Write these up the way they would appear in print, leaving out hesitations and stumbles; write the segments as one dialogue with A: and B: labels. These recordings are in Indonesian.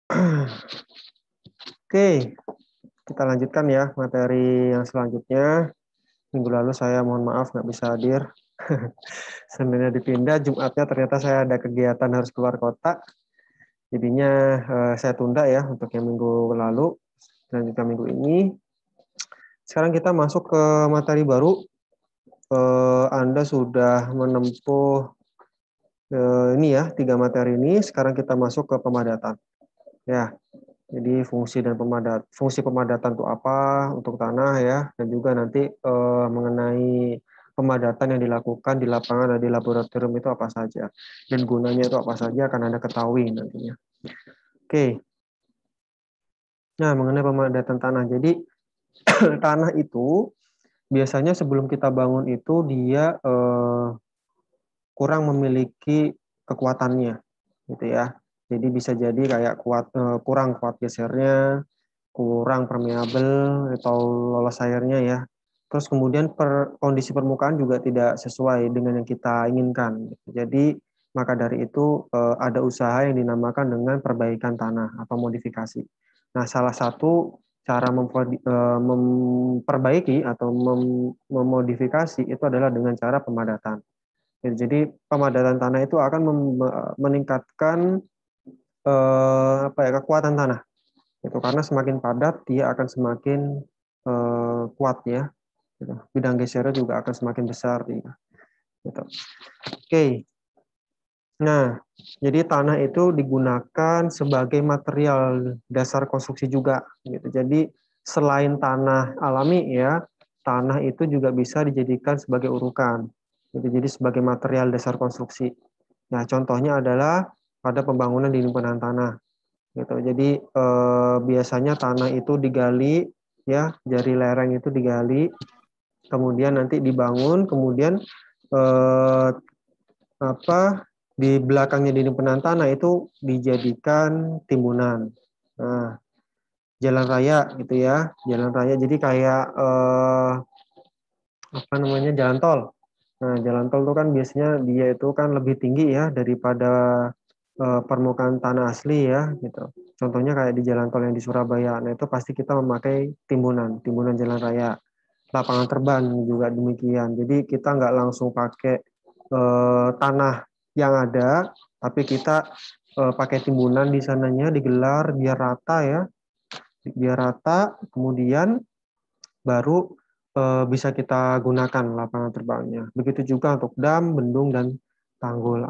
A: Oke, kita lanjutkan ya materi yang selanjutnya. Minggu lalu saya mohon maaf nggak bisa hadir. Seninnya dipindah, Jumatnya ternyata saya ada kegiatan harus keluar kota. Jadinya saya tunda ya untuk yang minggu lalu. Lanjutkan minggu ini. Sekarang kita masuk ke materi baru. Anda sudah menempuh ini ya, 3 materi ini. Sekarang kita masuk ke pemadatan. Ya, jadi fungsi pemadatan itu apa untuk tanah ya, dan juga nanti mengenai pemadatan yang dilakukan di lapangan dan di laboratorium itu apa saja, dan gunanya itu apa saja akan Anda ketahui nantinya. Oke, nah mengenai pemadatan tanah. Jadi tanah itu biasanya sebelum kita bangun itu dia kurang memiliki kekuatannya, gitu ya. Jadi bisa jadi kayak kurang kuat gesernya, kurang permeabel atau lolos airnya ya. Terus kemudian kondisi permukaan juga tidak sesuai dengan yang kita inginkan. Jadi maka dari itu ada usaha yang dinamakan dengan perbaikan tanah atau modifikasi. Nah, salah satu cara memperbaiki atau memodifikasi itu adalah dengan cara pemadatan. Jadi pemadatan tanah itu akan meningkatkan kekuatan tanah. Itu karena semakin padat dia akan semakin kuat ya. Gitu. Bidang gesernya juga akan semakin besar dia. Gitu. Oke. Nah, jadi tanah itu digunakan sebagai material dasar konstruksi juga. Gitu. Jadi selain tanah alami ya, tanah itu juga bisa dijadikan sebagai urukan. Gitu. Jadi sebagai material dasar konstruksi. Nah, contohnya adalah pada pembangunan di lingkungan tanah. Gitu. Jadi biasanya tanah itu digali ya, jari lereng itu digali, kemudian nanti dibangun, kemudian eh, di belakangnya di penahan tanah itu dijadikan timbunan. Nah, jalan raya gitu ya, jalan raya. Jadi kayak jalan tol. Nah, jalan tol itu kan biasanya dia itu kan lebih tinggi ya daripada permukaan tanah asli ya gitu. Contohnya kayak di jalan tol yang di Surabaya. Nah, itu pasti kita memakai timbunan, timbunan jalan raya. Lapangan terbang juga demikian. Jadi kita nggak langsung pakai tanah yang ada, tapi kita pakai timbunan di sananya digelar biar rata ya, biar rata. Kemudian baru bisa kita gunakan lapangan terbangnya. Begitu juga untuk dam, bendung dan tanggul.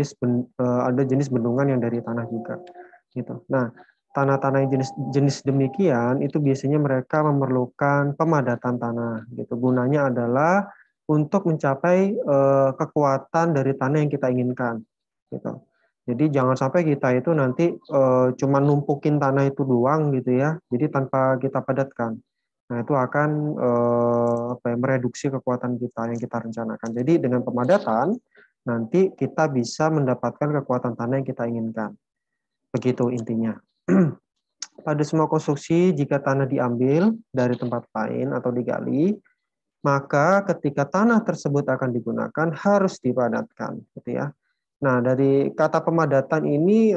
A: Ada jenis bendungan yang dari tanah juga. Gitu. Nah, tanah-tanah yang jenis demikian itu biasanya mereka memerlukan pemadatan tanah. Gitu. Gunanya adalah untuk mencapai kekuatan dari tanah yang kita inginkan. Gitu. Jadi jangan sampai kita itu nanti cuma numpukin tanah itu doang gitu ya. Jadi tanpa kita padatkan. Nah, itu akan mereduksi kekuatan kita yang kita rencanakan. Jadi dengan pemadatan, nanti kita bisa mendapatkan kekuatan tanah yang kita inginkan. Begitu intinya. Pada semua konstruksi, jika tanah diambil dari tempat lain atau digali, maka ketika tanah tersebut akan digunakan harus dipadatkan. Gitu ya. Nah, dari kata pemadatan ini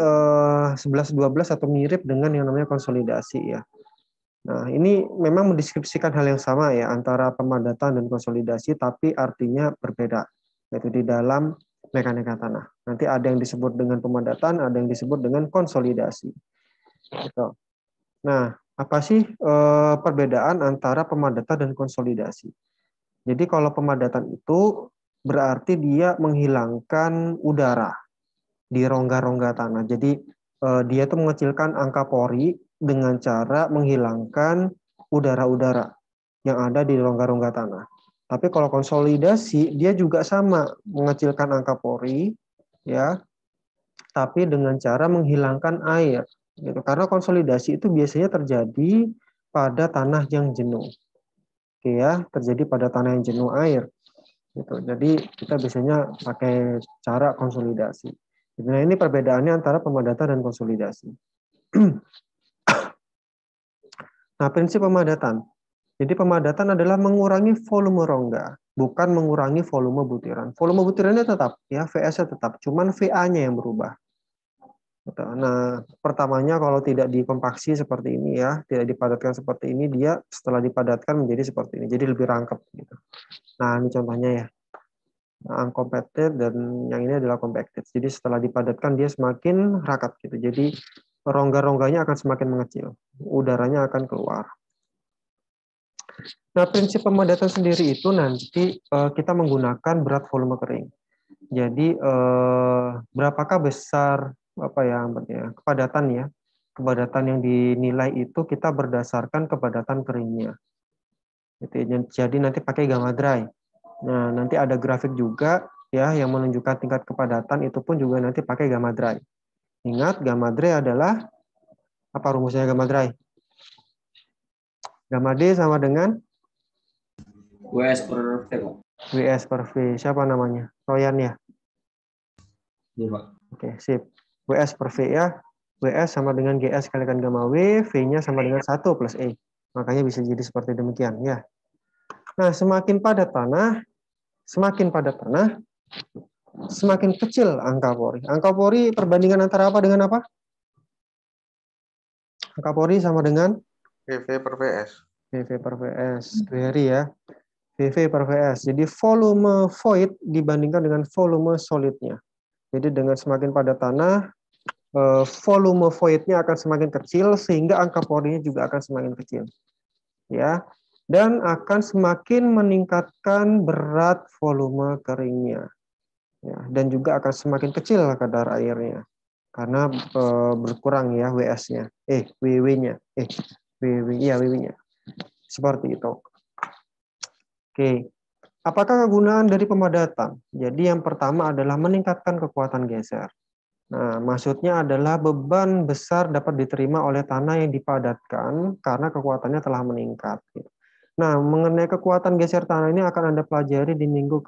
A: 11-12 atau mirip dengan yang namanya konsolidasi ya. Nah, ini memang mendeskripsikan hal yang sama ya antara pemadatan dan konsolidasi, tapi artinya berbeda, yaitu di dalam mekanika tanah. Nanti ada yang disebut dengan pemadatan, ada yang disebut dengan konsolidasi. Gitu. Nah, apa sih perbedaan antara pemadatan dan konsolidasi? Jadi kalau pemadatan itu berarti dia menghilangkan udara di rongga-rongga tanah. Jadi dia tuh mengecilkan angka pori dengan cara menghilangkan udara-udara yang ada di rongga-rongga tanah. Tapi kalau konsolidasi dia juga sama mengecilkan angka pori ya, tapi dengan cara menghilangkan air. Gitu. Karena konsolidasi itu biasanya terjadi pada tanah yang jenuh. Oke ya, terjadi pada tanah yang jenuh air. Gitu. Jadi kita biasanya pakai cara konsolidasi. Nah, ini perbedaannya antara pemadatan dan konsolidasi. Nah, prinsip pemadatan. Jadi pemadatan adalah mengurangi volume rongga, bukan mengurangi volume butiran. Volume butirannya tetap, ya VS-nya tetap, cuman VA-nya yang berubah. Gitu. Nah, pertamanya kalau tidak dikompaksi seperti ini ya, tidak dipadatkan seperti ini, dia setelah dipadatkan menjadi seperti ini, jadi lebih rangkep. Gitu. Nah, ini contohnya ya, uncompacted dan yang ini adalah compacted. Jadi setelah dipadatkan dia semakin rakat gitu. Jadi rongga-rongganya akan semakin mengecil, udaranya akan keluar. Nah, prinsip pemadatan sendiri itu nanti kita menggunakan berat volume kering. Jadi berapakah besar apa ya kepadatan ya? Kepadatan yang dinilai itu kita berdasarkan kepadatan keringnya. Gitu. Jadi nanti pakai gamma dry. Nah, nanti ada grafik juga ya yang menunjukkan tingkat kepadatan itu pun juga nanti pakai gamma dry. Ingat gamma dry adalah apa rumusnya gamma dry? Gamma D sama dengan
B: WS per V, Pak.
A: WS per V. Siapa namanya? Royan ya?
B: Iya, Pak.
A: Oke, sip. WS per V ya. WS sama dengan GS kalikan gamma W, V-nya sama dengan 1 plus E. Makanya bisa jadi seperti demikian ya. Nah, semakin padat tanah, semakin kecil angka pori. Angka pori perbandingan antara apa dengan apa? Angka pori sama dengan
C: PV per PS.
A: PV per VS. Very ya. PV per VS. Jadi volume void dibandingkan dengan volume solidnya. Jadi dengan semakin padat tanah, volume void-nya akan semakin kecil sehingga angka porinya juga akan semakin kecil. Ya. Dan akan semakin meningkatkan berat volume keringnya. Ya, dan juga akan semakin kecil kadar airnya karena berkurang ya WS-nya. WW-nya. WW-nya. Seperti itu. Oke. Apakah kegunaan dari pemadatan? Jadi yang pertama adalah meningkatkan kekuatan geser. Nah, maksudnya adalah beban besar dapat diterima oleh tanah yang dipadatkan karena kekuatannya telah meningkat. Nah, mengenai kekuatan geser tanah ini akan Anda pelajari di minggu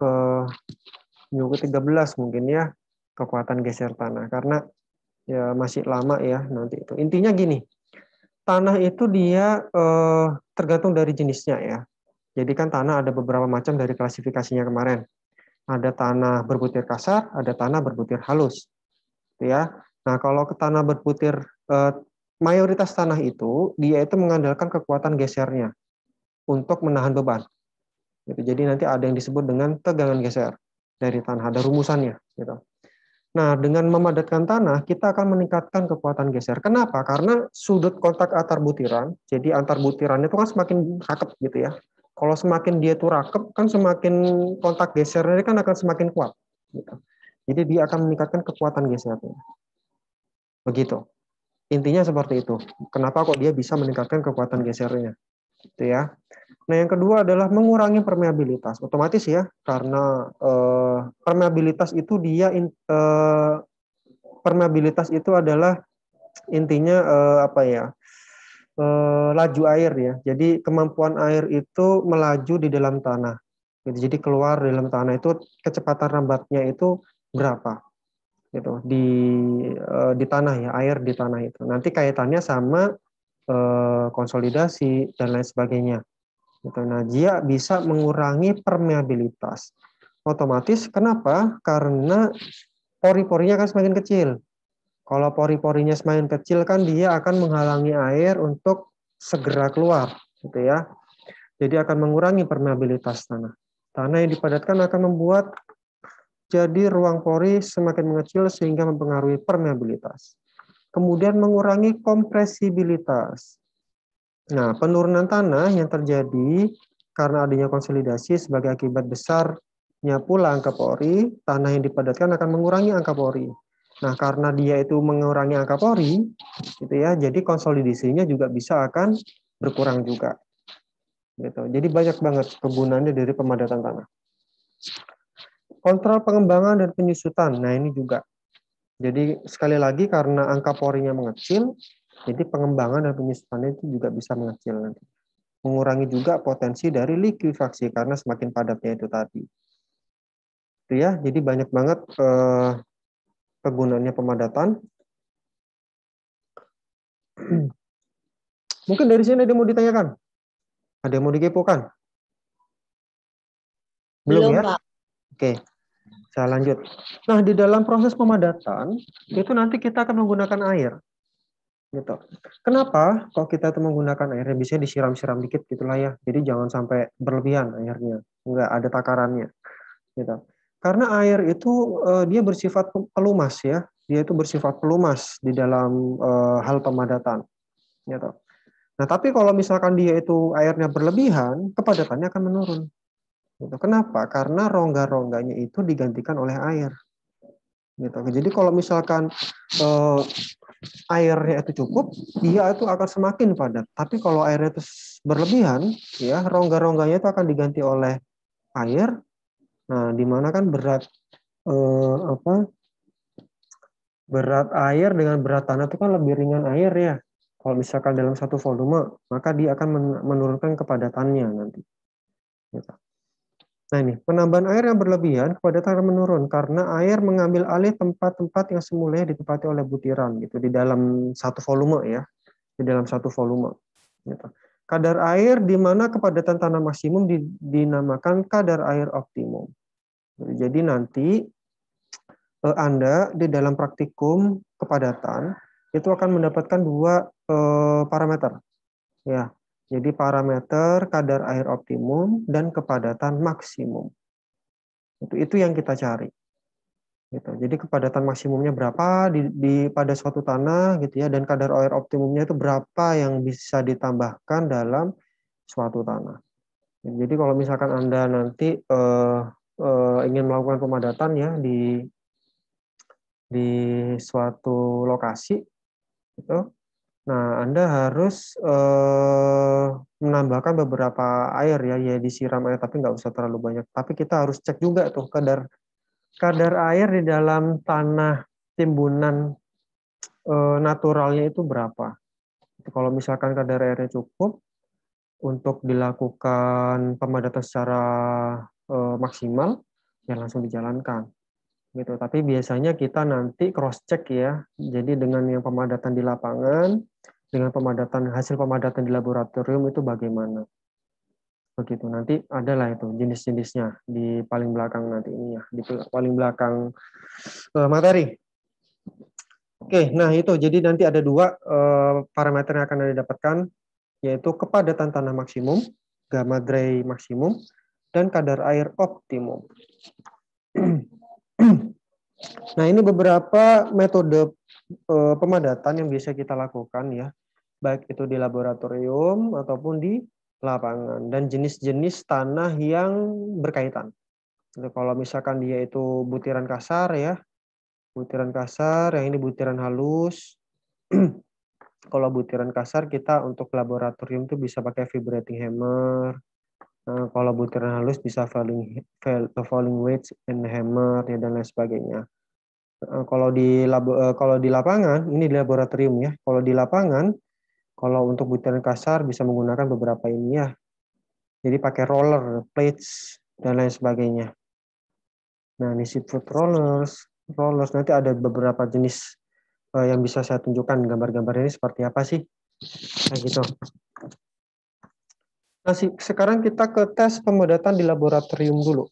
A: ke-13 mungkin ya, kekuatan geser tanah. Karena ya masih lama ya nanti itu. Intinya gini, tanah itu dia tergantung dari jenisnya ya. Jadi kan tanah ada beberapa macam dari klasifikasinya kemarin. Ada tanah berbutir kasar, ada tanah berbutir halus. Ya. Nah, kalau ke tanah berbutir mayoritas tanah itu dia itu mengandalkan kekuatan gesernya untuk menahan beban. Gitu. Jadi nanti ada yang disebut dengan tegangan geser dari tanah, ada rumusannya gitu. Nah, dengan memadatkan tanah, kita akan meningkatkan kekuatan geser. Kenapa? Karena sudut kontak antar butiran, jadi antar butirannya itu kan semakin rakep gitu ya. Kalau semakin dia tuh rakep, kan semakin kontak gesernya kan akan semakin kuat. Gitu. Jadi dia akan meningkatkan kekuatan gesernya. Begitu. Intinya seperti itu. Kenapa kok dia bisa meningkatkan kekuatan gesernya? Gitu ya. Nah, yang kedua adalah mengurangi permeabilitas. Otomatis ya, karena permeabilitas itu dia permeabilitas itu adalah intinya laju air ya. Jadi kemampuan air itu melaju di dalam tanah. Jadi keluar di dalam tanah itu kecepatan rambatnya itu berapa? Gitu di tanah ya, air di tanah itu. Nanti kaitannya sama konsolidasi dan lain sebagainya. Gitu. Nah, dia bisa mengurangi permeabilitas. Otomatis kenapa? Karena pori-porinya kan semakin kecil. Kalau pori-porinya semakin kecil kan dia akan menghalangi air untuk segera keluar, gitu ya. Jadi akan mengurangi permeabilitas tanah. Tanah yang dipadatkan akan membuat jadi ruang pori semakin mengecil sehingga mempengaruhi permeabilitas. Kemudian mengurangi kompresibilitas. Nah, penurunan tanah yang terjadi karena adanya konsolidasi sebagai akibat besarnya pula angka pori, tanah yang dipadatkan akan mengurangi angka pori. Nah, karena dia itu mengurangi angka pori, gitu ya, jadi konsolidasinya juga bisa akan berkurang juga. Gitu. Jadi banyak banget kegunaannya dari pemadatan tanah. Kontrol pengembangan dan penyusutan. Nah, ini juga. Jadi sekali lagi karena angka porinya mengecil, jadi pengembangan dan penyusutannya itu juga bisa mengecil nanti. Mengurangi juga potensi dari likuifaksi karena semakin padatnya itu tadi. Itu ya, jadi banyak banget kegunaannya pemadatan. Mungkin dari sini ada yang mau ditanyakan? Ada yang mau dikepokan? Belum ya?
D: Pak.
A: Oke. Saya lanjut. Nah, di dalam proses pemadatan itu nanti kita akan menggunakan air, gitu. Kenapa? Kalau kita itu menggunakan airnya bisa disiram-siram dikit gitulah ya. Jadi jangan sampai berlebihan airnya, nggak ada takarannya, gitu. Karena air itu dia bersifat pelumas ya, dia itu bersifat pelumas di dalam hal pemadatan, gitu. Nah, tapi kalau misalkan dia itu airnya berlebihan, kepadatannya akan menurun. Gitu. Kenapa? Karena rongga-rongganya itu digantikan oleh air. Gitu. Jadi kalau misalkan airnya itu cukup, dia itu akan semakin padat. Tapi kalau airnya itu berlebihan, ya rongga-rongganya itu akan diganti oleh air. Nah, di mana kan berat air dengan berat tanah itu kan lebih ringan air ya. Kalau misalkan dalam satu volume, maka dia akan menurunkan kepadatannya nanti. Gitu. Nah ini, penambahan air yang berlebihan kepadatan akan menurun karena air mengambil alih tempat-tempat yang semula ditempati oleh butiran gitu di dalam satu volume ya, di dalam satu volume. Gitu. Kadar air di mana kepadatan tanah maksimum dinamakan kadar air optimum. Jadi nanti Anda di dalam praktikum kepadatan itu akan mendapatkan dua parameter ya. Jadi parameter kadar air optimum dan kepadatan maksimum. Itu yang kita cari. Gitu. Jadi kepadatan maksimumnya berapa pada suatu tanah gitu ya, dan kadar air optimumnya itu berapa yang bisa ditambahkan dalam suatu tanah. Jadi kalau misalkan Anda nanti ingin melakukan pemadatan ya di suatu lokasi gitu, nah Anda harus menambahkan beberapa air ya disiram air tapi nggak usah terlalu banyak. Tapi kita harus cek juga tuh kadar air di dalam tanah timbunan naturalnya itu berapa. Kalau misalkan kadar airnya cukup untuk dilakukan pemadatan secara maksimal, ya langsung dijalankan. Gitu. Tapi biasanya kita nanti cross check ya. Jadi dengan yang pemadatan di lapangan, dengan hasil pemadatan di laboratorium itu bagaimana. Begitu. Nanti adalah itu jenis-jenisnya di paling belakang nanti ini ya, di paling belakang materi. Oke, nah itu jadi nanti ada dua parameter yang akan Anda dapatkan, yaitu kepadatan tanah maksimum, gamma dry maksimum, dan kadar air optimum. Nah, ini beberapa metode pemadatan yang bisa kita lakukan ya, baik itu di laboratorium ataupun di lapangan, dan jenis-jenis tanah yang berkaitan. Jadi, kalau misalkan dia itu butiran kasar ya, butiran kasar, yang ini butiran halus. Kalau butiran kasar kita untuk laboratorium itu bisa pakai vibrating hammer. Nah, kalau butiran halus bisa falling wedge and hammer ya, dan lain sebagainya. Kalau di lapangan ini di laboratorium ya. Kalau di lapangan, kalau untuk butiran kasar bisa menggunakan beberapa ini ya. Jadi pakai roller, plates dan lain sebagainya. Nah, ini seafood rollers nanti ada beberapa jenis yang bisa saya tunjukkan gambar-gambar ini seperti apa sih. Nah, gitu. Nah, sekarang kita ke tes pemadatan di laboratorium dulu.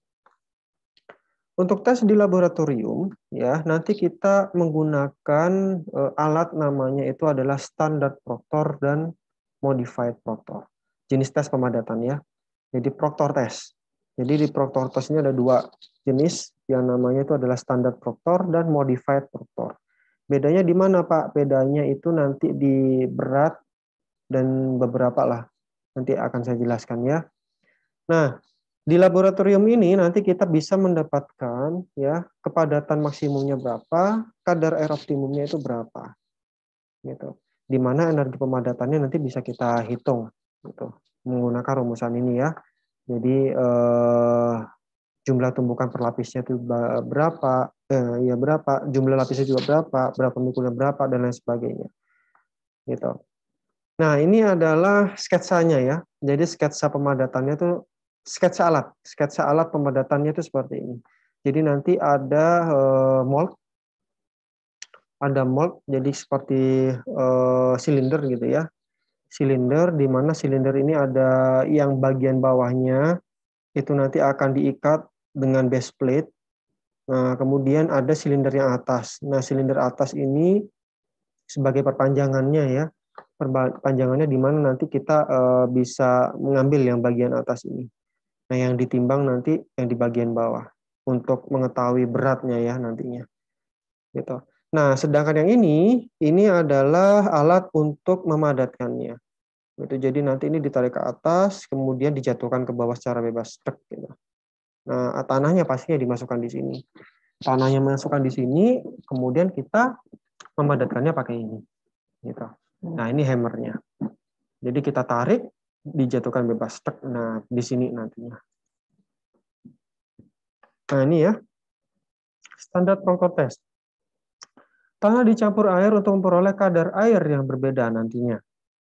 A: Untuk tes di laboratorium, ya nanti kita menggunakan alat namanya itu adalah standar Proctor dan modified Proctor. Jenis tes pemadatan ya. Jadi Proctor test. Jadi di Proctor test ini ada dua jenis, yang namanya itu adalah standar Proctor dan modified Proctor. Bedanya di mana Pak? Bedanya itu nanti di berat dan beberapa lah. Nanti akan saya jelaskan ya. Nah, di laboratorium ini nanti kita bisa mendapatkan ya kepadatan maksimumnya berapa, kadar air optimumnya itu berapa. Gitu. Di mana energi pemadatannya nanti bisa kita hitung gitu, menggunakan rumusan ini ya. Jadi jumlah tumbukan per lapisnya itu berapa, jumlah lapisnya juga berapa mikulnya berapa, dan lain sebagainya. Gitu. Nah, ini adalah sketsanya ya. Jadi sketsa pemadatannya itu sketsa alat pemadatannya itu seperti ini. Jadi nanti ada mold, jadi seperti silinder gitu ya. Silinder, di mana silinder ini ada yang bagian bawahnya itu nanti akan diikat dengan base plate Nah, kemudian ada silinder yang atas. Nah, silinder atas ini sebagai perpanjangannya ya. Perpanjangannya di mana nanti kita bisa mengambil yang bagian atas ini. Nah, yang ditimbang nanti yang di bagian bawah untuk mengetahui beratnya ya nantinya. Gitu. Nah, sedangkan yang ini adalah alat untuk memadatkannya. Gitu. Jadi nanti ini ditarik ke atas, kemudian dijatuhkan ke bawah secara bebas. Gitu. Nah, tanahnya pastinya dimasukkan di sini. Tanahnya masukkan di sini, kemudian kita memadatkannya pakai ini. Gitu. Nah, ini hammernya. Jadi kita tarik, dijatuhkan bebas. Nah, di sini nantinya. Nah, ini ya, standar Proctor test. Tanah dicampur air untuk memperoleh kadar air yang berbeda nantinya.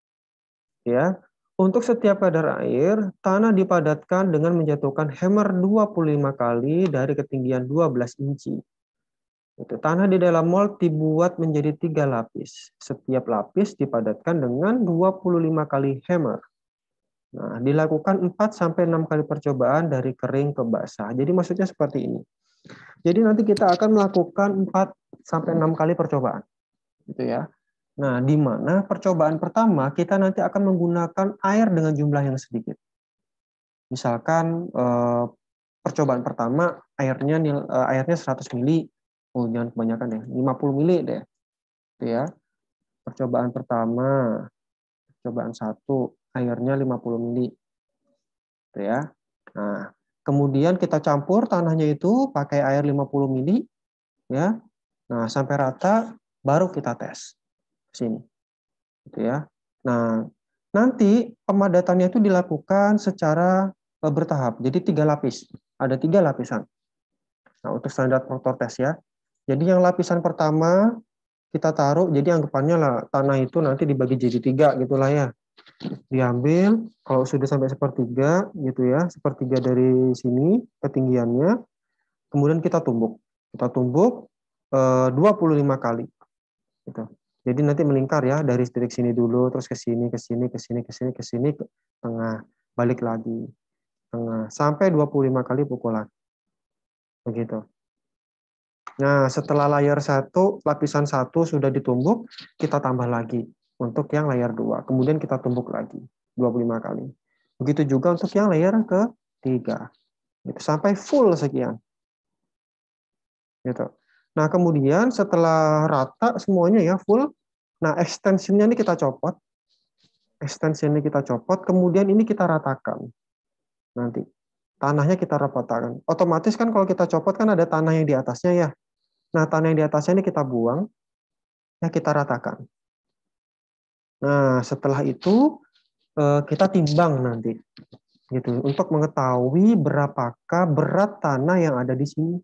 A: Ya, untuk setiap kadar air, tanah dipadatkan dengan menjatuhkan hammer 25 kali dari ketinggian 12 inci. Itu tanah di dalam mold dibuat menjadi 3 lapis. Setiap lapis dipadatkan dengan 25 kali hammer. Nah, dilakukan 4 sampai 6 kali percobaan dari kering ke basah. Jadi maksudnya seperti ini. Jadi nanti kita akan melakukan 4 sampai 6 kali percobaan. Gitu ya. Nah, di mana percobaan pertama kita nanti akan menggunakan air dengan jumlah yang sedikit. Misalkan percobaan pertama airnya 100 mili. Oh, jangan kebanyakan deh, 50 mili deh. Gitu ya. Percobaan pertama, percobaan 1, airnya 50 mili. Gitu ya. Nah, kemudian kita campur tanahnya itu pakai air 50 mili ya. Nah, sampai rata baru kita tes. Sini. Gitu ya. Nah, nanti pemadatannya itu dilakukan secara bertahap. Jadi 3 lapis. Ada 3 lapisan. Nah, untuk standar Proctor test ya. Jadi yang lapisan pertama kita taruh, jadi anggapannya lah tanah itu nanti dibagi jadi 3 gitulah ya. Diambil, kalau sudah sampai sepertiga gitu ya, sepertiga dari sini ketinggiannya, kemudian kita tumbuk. Kita tumbuk 25 kali. Gitu. Jadi nanti melingkar ya, dari titik sini dulu, terus ke sini, ke sini, ke sini, ke sini, ke sini, ke tengah, balik lagi, tengah, sampai 25 kali pukulan. Begitu. Nah, setelah layer 1, lapisan 1 sudah ditumbuk, kita tambah lagi untuk yang layer 2. Kemudian kita tumbuk lagi 25 kali. Begitu juga untuk yang layer ke-3. Gitu, sampai full sekian. Gitu. Nah, kemudian setelah rata semuanya ya full, nah extensionnya ini kita copot. Extensionnya kita copot, kemudian ini kita ratakan. Nanti tanahnya kita ratakan. Otomatis kan kalau kita copot kan ada tanah yang di atasnya ya. Nah, tanah yang di atasnya ini kita buang, ya kita ratakan. Nah, setelah itu kita timbang nanti, gitu, untuk mengetahui berapakah berat tanah yang ada di sini,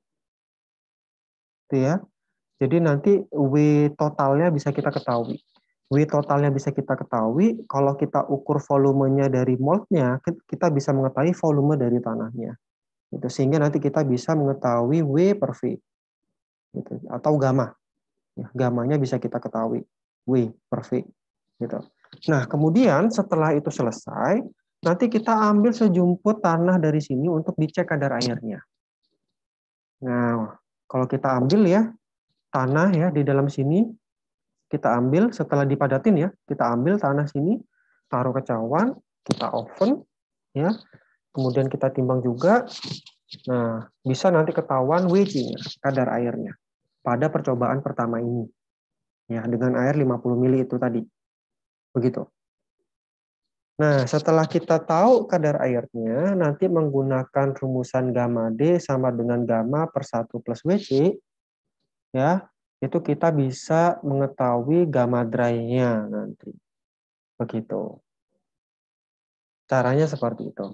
A: gitu ya. Jadi nanti W totalnya bisa kita ketahui. W totalnya bisa kita ketahui, kalau kita ukur volumenya dari moldnya, kita bisa mengetahui volume dari tanahnya. Gitu. Sehingga nanti kita bisa mengetahui W per V, gitu, atau gamma. Ya, gamanya bisa kita ketahui, W per V. Gitu. Nah, kemudian setelah itu selesai, nanti kita ambil sejumput tanah dari sini untuk dicek kadar airnya. Nah, kalau kita ambil ya, tanah ya di dalam sini, kita ambil setelah dipadatin ya, kita ambil tanah sini, taruh ke cawan, kita oven, ya, kemudian kita timbang juga. Nah, bisa nanti ketahuan WC-nya, kadar airnya, pada percobaan pertama ini. Ya, dengan air 50 mili itu tadi. Begitu. Nah, setelah kita tahu kadar airnya, nanti menggunakan rumusan gamma D sama dengan gamma per 1 plus WC, ya, itu kita bisa mengetahui gamma dry-nya nanti. Begitu. Caranya seperti itu.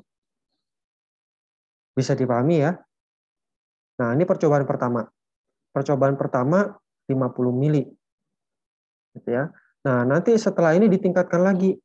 A: Bisa dipahami ya? Nah, ini percobaan pertama. Percobaan pertama 50 mili. Gitu ya. Nah, nanti setelah ini ditingkatkan lagi.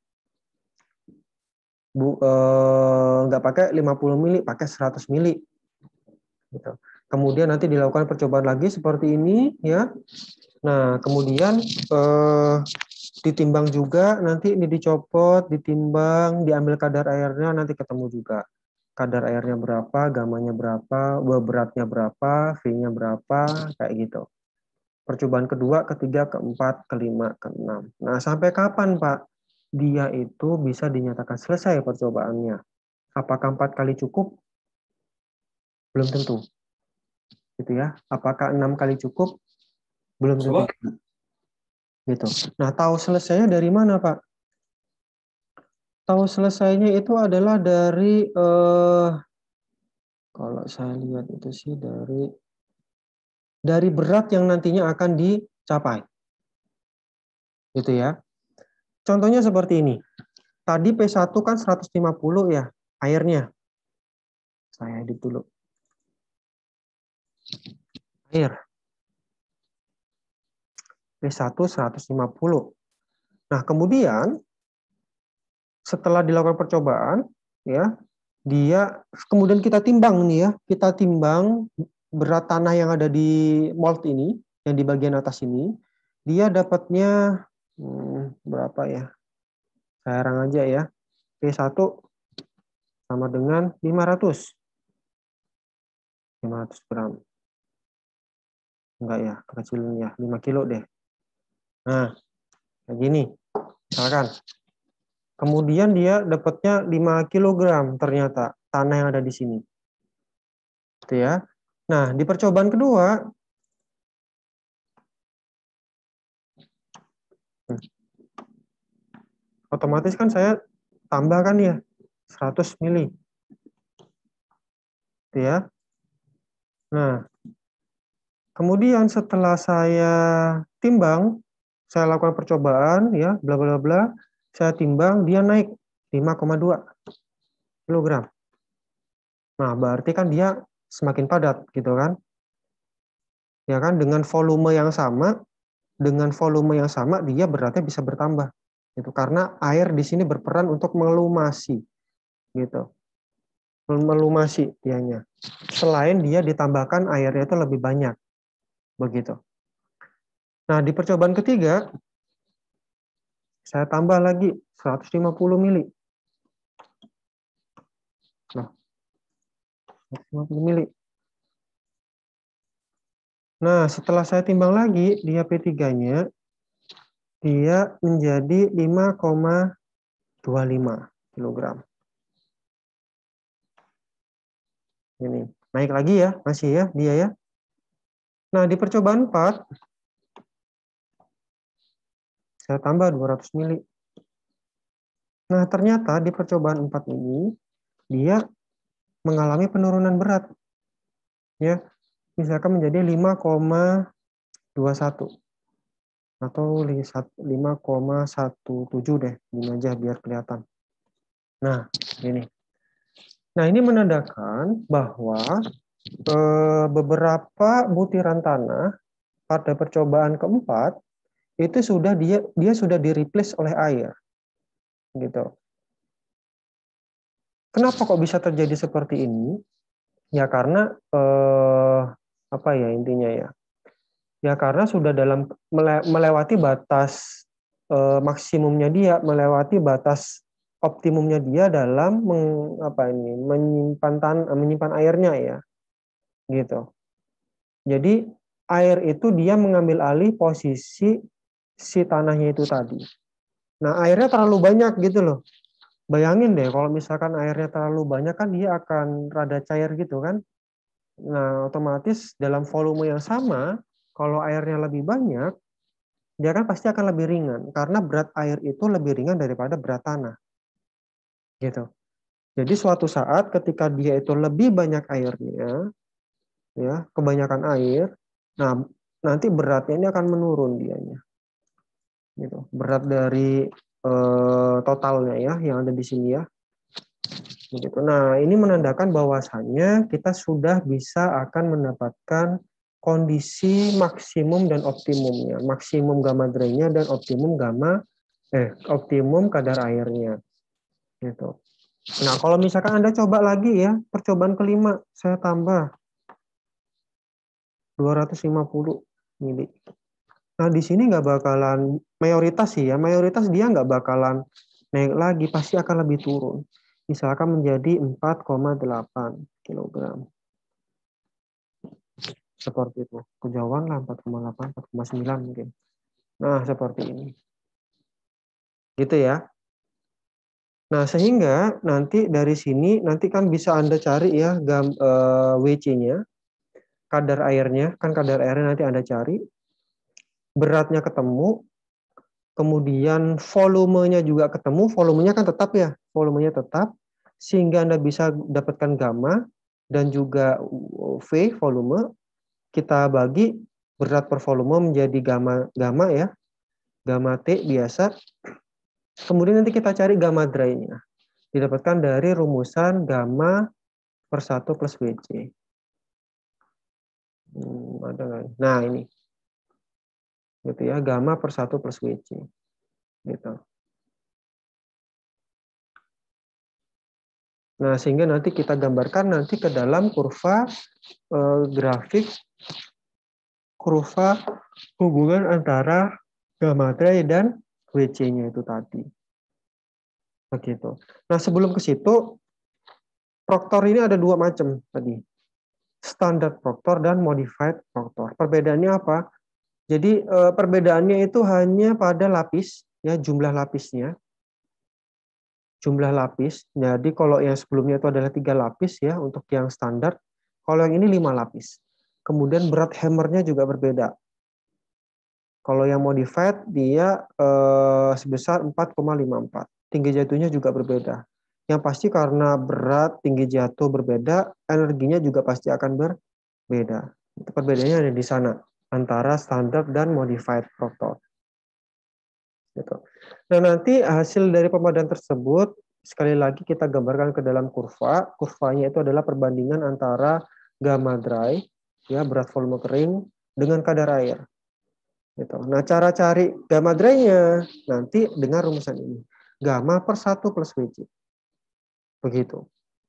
A: Nggak pakai 50 mili, pakai 100 mili. Gitu. Kemudian nanti dilakukan percobaan lagi seperti ini, ya. Nah, kemudian ditimbang juga, nanti ini dicopot, ditimbang, diambil kadar airnya, nanti ketemu juga. kadar airnya berapa, gamanya berapa, beratnya berapa, V-nya berapa, kayak gitu. Percobaan kedua, ketiga, keempat, kelima, keenam. Nah, sampai kapan, Pak, dia itu bisa dinyatakan selesai percobaannya? Apakah 4 kali cukup? Belum tentu. Gitu ya. Apakah 6 kali cukup? Belum tentu. Gitu. Nah, tahu selesainya dari mana, Pak? Tahu selesainya itu adalah dari kalau saya lihat itu sih dari berat yang nantinya akan dicapai. Gitu ya. Contohnya seperti ini. Tadi P1 kan 150 ya airnya. Saya edit dulu. Air. P1 150. Nah, kemudian setelah dilakukan percobaan ya, dia kemudian kita timbang nih ya, kita timbang berat tanah yang ada di mold ini, yang di bagian atas ini, dia dapatnya berapa ya? Saya rang aja ya. P1 sama dengan 500 gram. Enggak ya, kecilnya 5 kilo deh. Nah, kayak gini. Misalkan. Kemudian dia dapatnya 5 kilogram ternyata tanah yang ada di sini. Gitu ya. Nah, di percobaan kedua, otomatis kan saya tambahkan ya 100 mili. Gitu ya. Nah, kemudian setelah saya timbang, saya lakukan percobaan ya, bla bla bla, saya timbang dia naik 5,2 kilogram. Nah, berarti kan dia semakin padat gitu kan? Ya kan, dengan volume yang sama dia beratnya bisa bertambah. Gitu. Karena air di sini berperan untuk melumasi gitu. Melumasi dianya. Selain dia ditambahkan airnya itu lebih banyak. Begitu. Nah, di percobaan ketiga saya tambah lagi 150 mili. Nah, 150 mili. Nah, setelah saya timbang lagi, dia P3-nya dia menjadi 5,25 kilogram. Ini naik lagi ya, masih ya dia ya. Nah, di percobaan 4 saya tambah 200 mili. Nah, ternyata di percobaan 4 ini dia mengalami penurunan berat. Ya, misalkan menjadi 5,21 atau 5,17 deh, ini aja biar kelihatan. Nah, ini. Nah, ini menandakan bahwa beberapa butiran tanah pada percobaan keempat itu sudah dia sudah di-replace oleh air. Gitu. Kenapa kok bisa terjadi seperti ini? Ya karena apa ya intinya ya? Ya karena sudah dalam melewati batas maksimumnya dia, melewati batas optimumnya dia dalam menyimpan airnya ya. Gitu. Jadi air itu dia mengambil alih posisi si tanahnya itu tadi. Nah, airnya terlalu banyak gitu loh. Bayangin deh kalau misalkan airnya terlalu banyak kan dia akan rada cair gitu kan. Nah, otomatis dalam volume yang sama, kalau airnya lebih banyak, dia kan pasti akan lebih ringan karena berat air itu lebih ringan daripada berat tanah. Gitu. Jadi suatu saat ketika dia itu lebih banyak airnya, ya, kebanyakan air, nah nanti beratnya ini akan menurun dianya. Gitu. Berat dari totalnya ya yang ada di sini ya. Begitu. Nah, ini menandakan bahwasannya kita sudah bisa akan mendapatkan kondisi maksimum dan optimumnya, maksimum gamma drainnya dan optimum kadar airnya. Gitu. Nah, kalau misalkan Anda coba lagi ya, percobaan kelima, saya tambah 250 mili. Nah, di sini nggak bakalan, mayoritas sih ya, mayoritas dia nggak bakalan naik lagi, pasti akan lebih turun. misalkan menjadi 4,8 kg. Seperti itu. Kejauhan lah 4,8, 4,9 mungkin. Nah, seperti ini. Gitu ya. Nah, sehingga nanti dari sini nanti kan bisa Anda cari ya WC-nya, kadar airnya, kan kadar airnya nanti Anda cari, beratnya ketemu, kemudian volumenya juga ketemu, volumenya kan tetap ya, volumenya tetap, sehingga Anda bisa dapatkan gamma dan juga V, volume, kita bagi berat per volume menjadi gamma ya, gamma T biasa, kemudian nanti kita cari gamma dry-nya. Didapatkan dari rumusan gamma per 1 plus WC. Ada nggak? Nah, ini. Gitu ya, gamma per 1 plus WC. Gitu. Nah, sehingga nanti kita gambarkan nanti ke dalam kurva grafik kurva hubungan antara gamma dry dan WC-nya itu tadi. Begitu. Nah, sebelum ke situ, proktor ini ada dua macam tadi. Standard proktor dan modified proktor. Perbedaannya apa? Jadi perbedaannya itu hanya pada lapis, ya jumlah lapisnya. Jumlah lapis. Jadi kalau yang sebelumnya itu adalah 3 lapis ya untuk yang standar. Kalau yang ini 5 lapis. Kemudian berat hammernya juga berbeda. Kalau yang modified dia sebesar 4,54. Tinggi jatuhnya juga berbeda. Yang pasti karena berat, tinggi jatuh berbeda, energinya juga pasti akan berbeda. Itu perbedaannya ada di sana antara standar dan modified proktor. Gitu. Nah, nanti hasil dari pemadaan tersebut sekali lagi kita gambarkan ke dalam kurva. Kurvanya itu adalah perbandingan antara gamma dry, ya berat volume kering, dengan kadar air. Gitu. Nah, cara cari gamma dry-nya nanti dengan rumusan ini. Gamma per 1 plus WC. Begitu.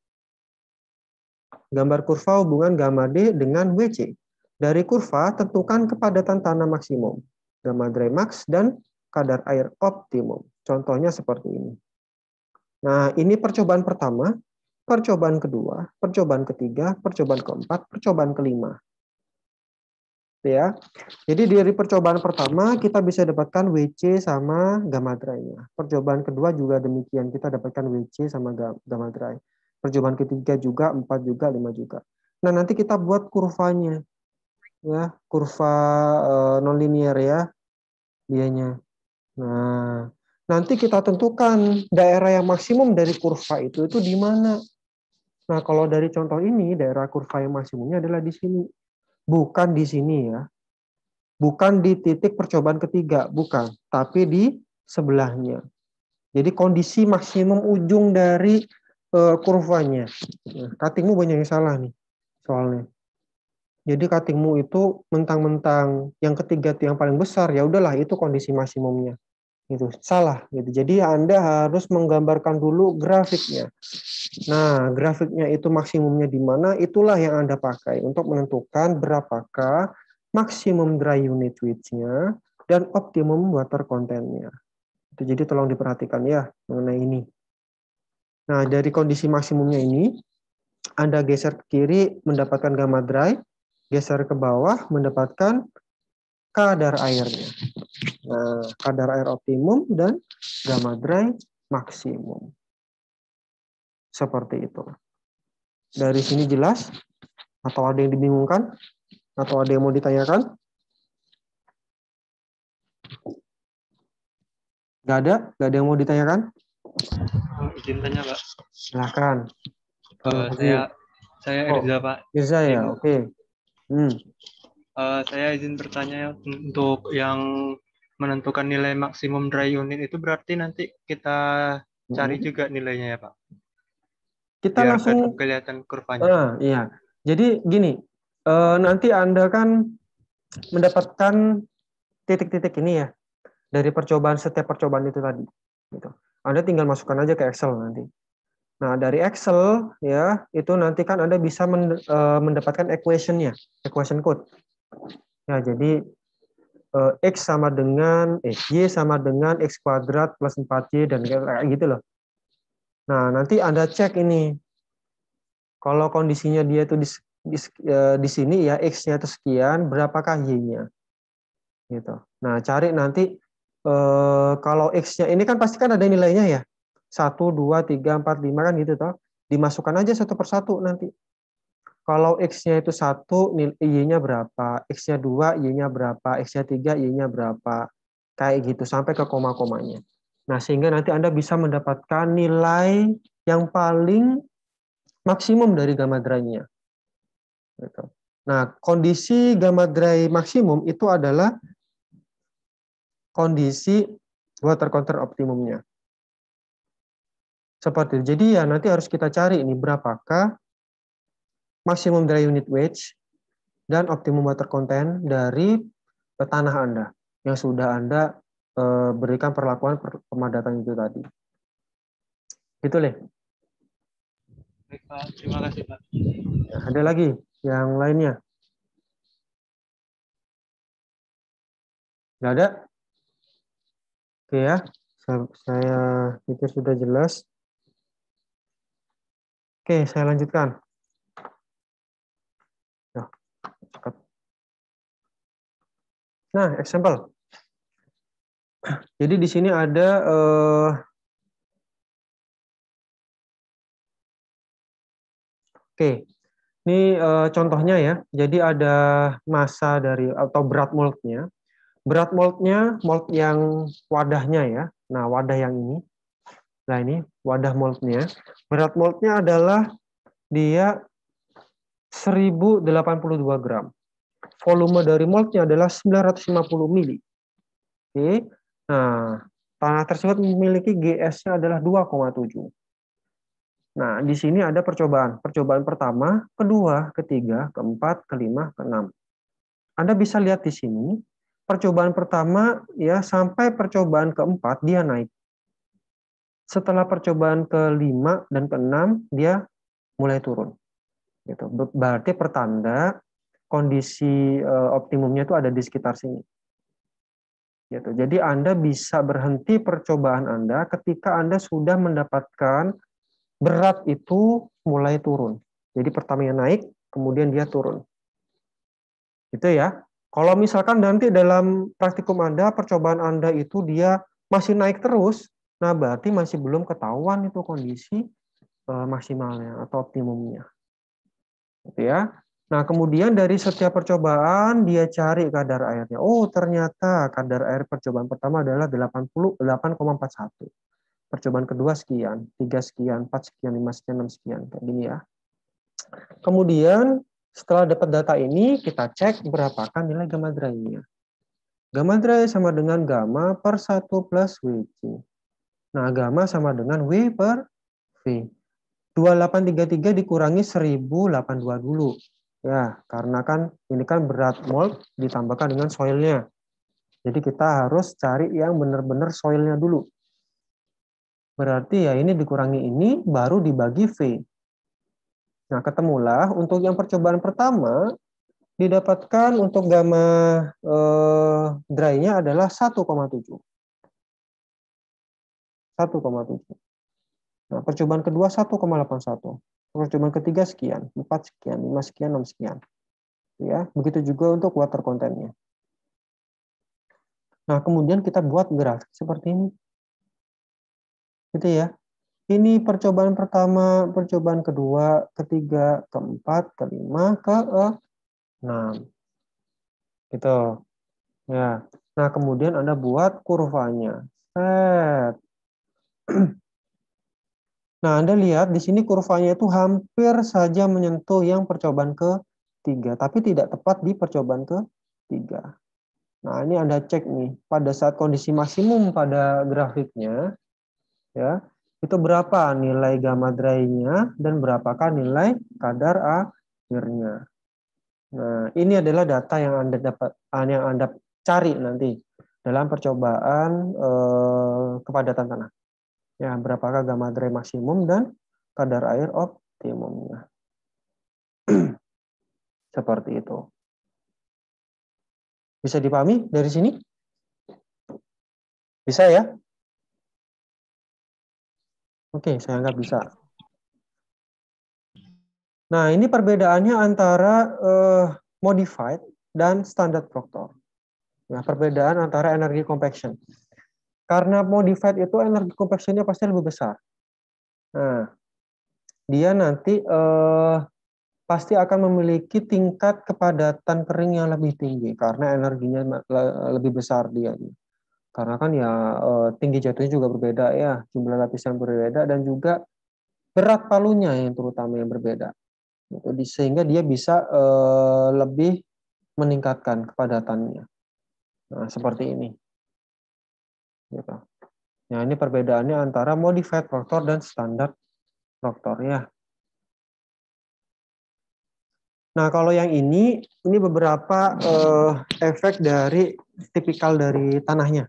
A: Gambar kurva hubungan gamma D dengan WC. Dari kurva, tentukan kepadatan tanah maksimum, gamma dry max, dan kadar air optimum. Contohnya seperti ini. Nah, ini percobaan pertama, percobaan kedua, percobaan ketiga, percobaan keempat, percobaan kelima. Ya. Jadi dari percobaan pertama kita bisa dapatkan WC sama gamma dry-nya. Percobaan kedua juga demikian, kita dapatkan WC sama gamma dry. Percobaan ketiga juga, 4 juga, 5 juga. Nah, nanti kita buat kurvanya. Ya, kurva nonlinear ya dianya. Nah, nanti kita tentukan daerah yang maksimum dari kurva itu di mana. Nah, kalau dari contoh ini daerah kurva yang maksimumnya adalah di sini. Bukan di sini ya. Bukan di titik percobaan ketiga, bukan, tapi di sebelahnya. Jadi kondisi maksimum ujung dari kurvanya. Nah, cuttingmu banyak yang salah nih soalnya. Jadi cuttingmu itu mentang-mentang yang ketiga itu yang paling besar, ya udahlah itu kondisi maksimumnya. Itu salah gitu. Jadi Anda harus menggambarkan dulu grafiknya. Nah, grafiknya itu maksimumnya di mana, itulah yang Anda pakai untuk menentukan berapakah maksimum dry unit width-nya dan optimum water content-nya. Jadi tolong diperhatikan ya mengenai ini. Nah, dari kondisi maksimumnya ini, Anda geser ke kiri mendapatkan gamma dry, geser ke bawah mendapatkan kadar airnya. Nah, kadar air optimum dan gamma dry maksimum. Seperti itu. Dari sini jelas? Atau ada yang dibingungkan? Atau ada yang mau ditanyakan? Nggak ada? Nggak ada yang mau ditanyakan?
C: Izin tanya, Pak.
A: Silakan.
C: Saya Irza, Pak.
A: Irza ya, oke.
C: Saya izin bertanya untuk yang menentukan nilai maksimum dry unit itu berarti nanti kita cari juga nilainya ya, Pak?
A: Kita
C: biar
A: langsung
C: kelihatan kurvanya.
A: Iya. Jadi gini, nanti Anda kan mendapatkan titik-titik ini ya dari setiap percobaan itu tadi. Gitu. Anda tinggal masukkan aja ke Excel nanti. Nah, dari Excel ya, itu nanti kan Anda bisa mendapatkan equation-nya, equation code. Ya, jadi X sama dengan Y sama dengan X kuadrat plus 4Y dan kayak gitu loh. Nah, nanti Anda cek ini. Kalau kondisinya dia itu di sini ya, X-nya itu sekian, berapakah Y-nya? Gitu. Nah, cari nanti kalau X-nya ini kan pasti kan ada nilainya ya. 1, 2, 3, 4, 5 kan gitu toh. Dimasukkan aja satu persatu nanti. Kalau X-nya itu 1, Y-nya berapa? X-nya 2, Y-nya berapa? X-nya 3, Y-nya berapa? Kayak gitu, sampai ke koma-komanya. Nah, sehingga nanti Anda bisa mendapatkan nilai yang paling maksimum dari gamma dry-nya. Gitu. Nah, kondisi gamma dry maksimum itu adalah kondisi water content optimumnya. Seperti itu. Jadi ya nanti harus kita cari ini berapakah maksimum dry unit weight dan optimum water content dari tanah Anda yang sudah Anda berikan perlakuan pemadatan itu tadi. Gitu deh.
C: Baik, Pak. Terima kasih, Pak.
A: Ada lagi yang lainnya? Nggak ada? Oke ya, saya pikir sudah jelas. Oke, saya lanjutkan. Nah, example. Jadi di sini ada oke. Ini contohnya ya. Jadi ada massa dari atau berat moldnya. Berat moldnya mold yang wadahnya ya. Nah, wadah yang ini. Nah, ini wadah moldnya. Berat moldnya adalah dia 1082 gram. Volume dari moldnya adalah 950 mili. Oke. Nah, tanah tersebut memiliki GS-nya adalah 2,7. Nah, di sini ada percobaan. Percobaan pertama, kedua, ketiga, keempat, kelima, keenam. Anda bisa lihat di sini, percobaan pertama ya sampai percobaan keempat dia naik. Setelah percobaan kelima dan keenam dia mulai turun. Gitu. Berarti pertanda kondisi optimumnya itu ada di sekitar sini. Gitu. Jadi Anda bisa berhenti percobaan Anda ketika Anda sudah mendapatkan berat itu mulai turun. Jadi pertamanya naik, kemudian dia turun. Gitu ya. Kalau misalkan nanti dalam praktikum Anda, percobaan Anda itu dia masih naik terus, nah berarti masih belum ketahuan itu kondisi maksimalnya atau optimumnya. Gitu ya. Nah, kemudian dari setiap percobaan dia cari kadar airnya. Oh, ternyata kadar air percobaan pertama adalah 88,41. Percobaan kedua sekian, 3 sekian, 4 sekian, 5 sekian, 6 sekian. Kayak gini ya. Kemudian setelah dapat data ini, kita cek berapakah nilai gamma dry-nya. Gamma dry sama dengan gamma per 1 plus WC. Nah, gamma sama dengan W per V. 2833 dikurangi 1082 dulu. Ya, karena kan ini kan berat mold ditambahkan dengan soilnya. Jadi kita harus cari yang benar-benar soilnya dulu. Berarti ya ini dikurangi ini, baru dibagi V. Nah, ketemulah untuk yang percobaan pertama, didapatkan untuk gamma dry-nya adalah 1,7. 1,7. Nah, percobaan kedua 1,81. Percobaan ketiga sekian, 4 sekian, 5 sekian, 6 sekian. Ya, begitu juga untuk water content-nya. Nah, kemudian kita buat grafik seperti ini. Gitu ya. Ini percobaan pertama, percobaan kedua, ketiga, keempat, kelima, keenam. Gitu. Ya. Nah, kemudian Anda buat kurvanya. Set. Nah, Anda lihat di sini kurvanya itu hampir saja menyentuh yang percobaan ketiga, tapi tidak tepat di percobaan ketiga. Nah, ini Anda cek nih, pada saat kondisi maksimum pada grafiknya, ya, itu berapa nilai gamma dry-nya dan berapakah nilai kadar airnya. Nah, ini adalah data yang Anda cari nanti dalam percobaan kepadatan tanah. Ya, berapakah gamma dry maksimum dan kadar air optimumnya. Seperti itu. Bisa dipahami dari sini? Bisa ya? Oke, saya anggap bisa. Nah, ini perbedaannya antara modified dan standard proctor. Nah, perbedaan antara energi compaction. Karena modified itu energi compactionnya pasti lebih besar. Nah, dia nanti pasti akan memiliki tingkat kepadatan kering yang lebih tinggi karena energinya lebih besar dia. Karena kan ya tinggi jatuhnya juga berbeda ya, jumlah lapisan berbeda dan juga berat palunya yang terutama yang berbeda. Sehingga dia bisa lebih meningkatkan kepadatannya. Nah, seperti ini. Gitu. Nah, ini perbedaannya antara modified proctor dan standar proctor ya. Nah, kalau yang ini beberapa efek dari tipikal dari tanahnya.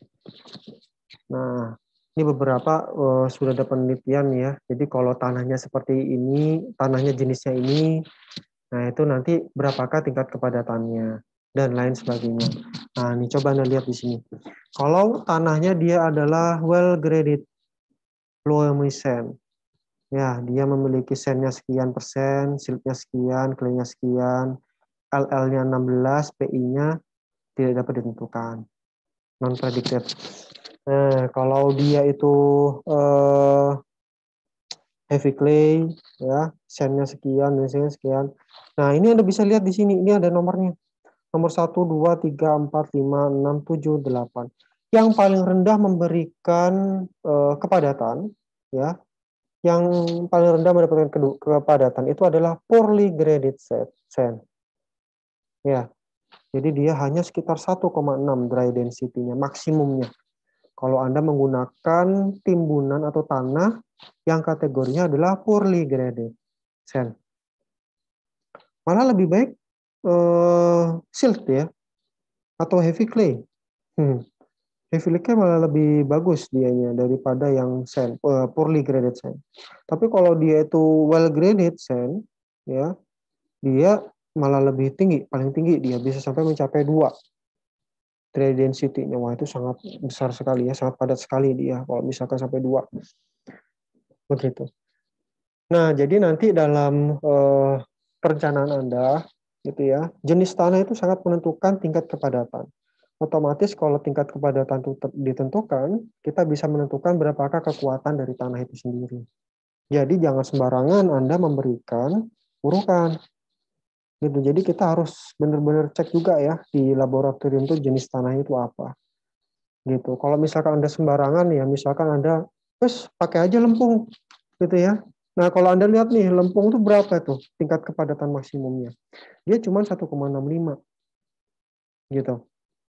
A: Nah, ini beberapa sudah ada penelitian ya. Jadi kalau tanahnya seperti ini, tanahnya jenisnya ini, nah itu nanti berapakah tingkat kepadatannya dan lain sebagainya. Nah, ini coba Anda lihat di sini. Kalau tanahnya dia adalah well graded loamy sand. Ya, dia memiliki sandnya sekian persen, siltnya sekian, clay-nya sekian, LL-nya 16, PI-nya tidak dapat ditentukan. Non-predicted. Nah, kalau dia itu heavy clay, ya, sandnya sekian, biasanya sekian. Nah, ini Anda bisa lihat di sini, ini ada nomornya. Nomor 1, 2, 3, 4, 5, 6, 7, 8. Yang paling rendah memberikan kepadatan, ya, yang paling rendah mendapatkan kepadatan itu adalah poorly graded sand. Ya, jadi dia hanya sekitar 1,6 dry density-nya, maksimumnya. Kalau Anda menggunakan timbunan atau tanah yang kategorinya adalah poorly graded sand. Malah lebih baik silt ya, atau heavy clay. Heavy clay malah lebih bagus dianya daripada yang sand, poorly graded sand. Tapi kalau dia itu well graded sand, ya, dia malah lebih tinggi, paling tinggi dia bisa sampai mencapai 2 dry density-nya. Wah, itu sangat besar sekali ya, sangat padat sekali dia kalau misalkan sampai 2. Begitu. Nah, jadi nanti dalam perencanaan Anda gitu ya, jenis tanah itu sangat menentukan tingkat kepadatan. Otomatis kalau tingkat kepadatan itu ditentukan, kita bisa menentukan berapakah kekuatan dari tanah itu sendiri. Jadi jangan sembarangan Anda memberikan urukan. Gitu. Jadi kita harus benar-benar cek juga ya di laboratorium itu jenis tanah itu apa. Gitu. Kalau misalkan Anda sembarangan ya, misalkan Anda terus pakai aja lempung gitu ya. Nah, kalau Anda lihat nih, lempung itu berapa tuh tingkat kepadatan maksimumnya? Dia cuma 1,65 gitu.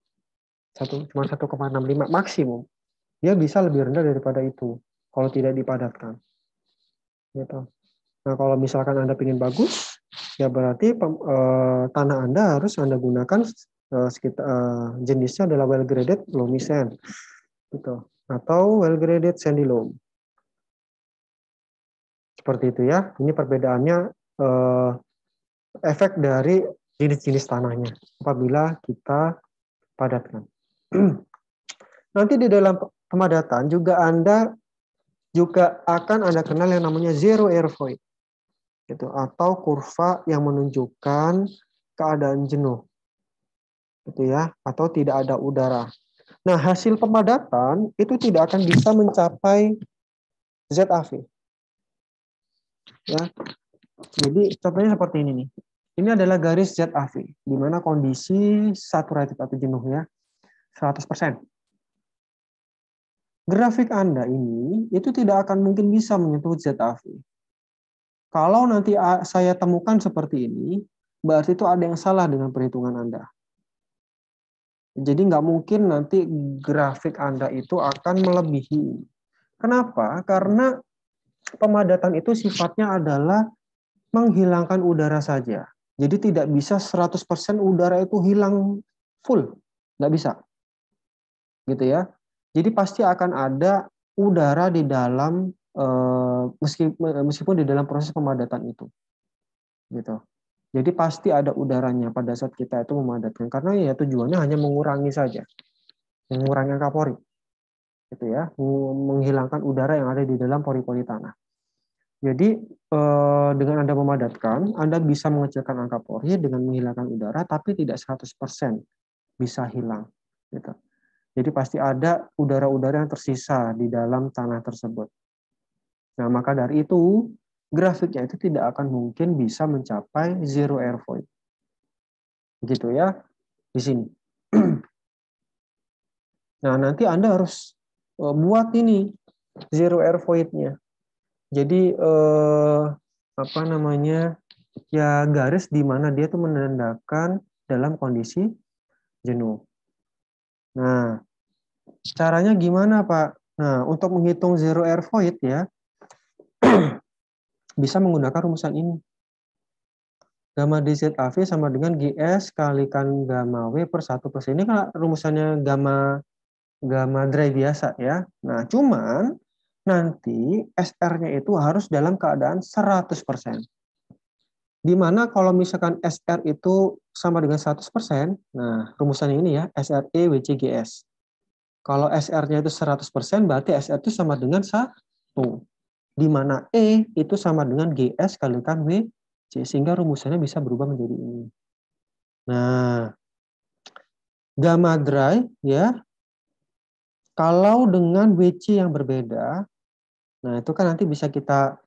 A: Cuma 1,65 maksimum. Dia bisa lebih rendah daripada itu kalau tidak dipadatkan. Gitu. Nah, kalau misalkan Anda ingin bagus, ya berarti tanah Anda harus Anda gunakan jenisnya adalah well graded loamy sand. Gitu. Atau well graded sandy loam. Seperti itu ya. Ini perbedaannya efek dari jenis-jenis tanahnya apabila kita padatkan. Nanti di dalam pemadatan juga Anda akan Anda kenal yang namanya zero airvoid, gitu, atau kurva yang menunjukkan keadaan jenuh, gitu ya, atau tidak ada udara. Nah, hasil pemadatan itu tidak akan bisa mencapai ZAV. Ya, jadi contohnya seperti ini nih. Ini adalah garis ZAV, di mana kondisi saturated atau jenuh ya 100%. Grafik Anda ini itu tidak akan mungkin bisa menyentuh ZAV. Kalau nanti saya temukan seperti ini, berarti itu ada yang salah dengan perhitungan Anda. Jadi nggak mungkin nanti grafik Anda itu akan melebihi. Kenapa? Karena pemadatan itu sifatnya adalah menghilangkan udara saja. Jadi tidak bisa 100% udara itu hilang full. Nggak bisa. Gitu ya. Jadi pasti akan ada udara di dalam meskipun di dalam proses pemadatan itu. Gitu. Jadi pasti ada udaranya pada saat kita itu memadatkan karena ya tujuannya hanya mengurangi saja. Mengurangi angka pori. gitu ya, menghilangkan udara yang ada di dalam pori-pori tanah. Jadi dengan Anda memadatkan, Anda bisa mengecilkan angka pori dengan menghilangkan udara, tapi tidak 100% bisa hilang. Gitu. Jadi pasti ada udara-udara yang tersisa di dalam tanah tersebut. Nah, maka dari itu, grafiknya itu tidak akan mungkin bisa mencapai zero air void. Begitu ya, di sini. Nah, nanti Anda harus buat ini zero air void-nya. Jadi apa namanya? Ya garis di mana dia tuh menandakan dalam kondisi jenuh. Nah, caranya gimana, Pak? Nah, untuk menghitung zero air void ya, bisa menggunakan rumusan ini. Gamma DZAV sama dengan GS kalikan gamma W per 1+. Ini kan rumusannya gamma dry biasa ya. Nah, cuman nanti SR-nya itu harus dalam keadaan 100%. Di mana kalau misalkan SR itu sama dengan 100%, nah rumusannya ini ya, SRE WCGS. Kalau SR-nya itu 100%, berarti SR itu sama dengan 1. Di mana E itu sama dengan GS kalikan WC, sehingga rumusannya bisa berubah menjadi ini. Nah, gamma dry ya, kalau dengan WC yang berbeda, nah itu kan nanti bisa kita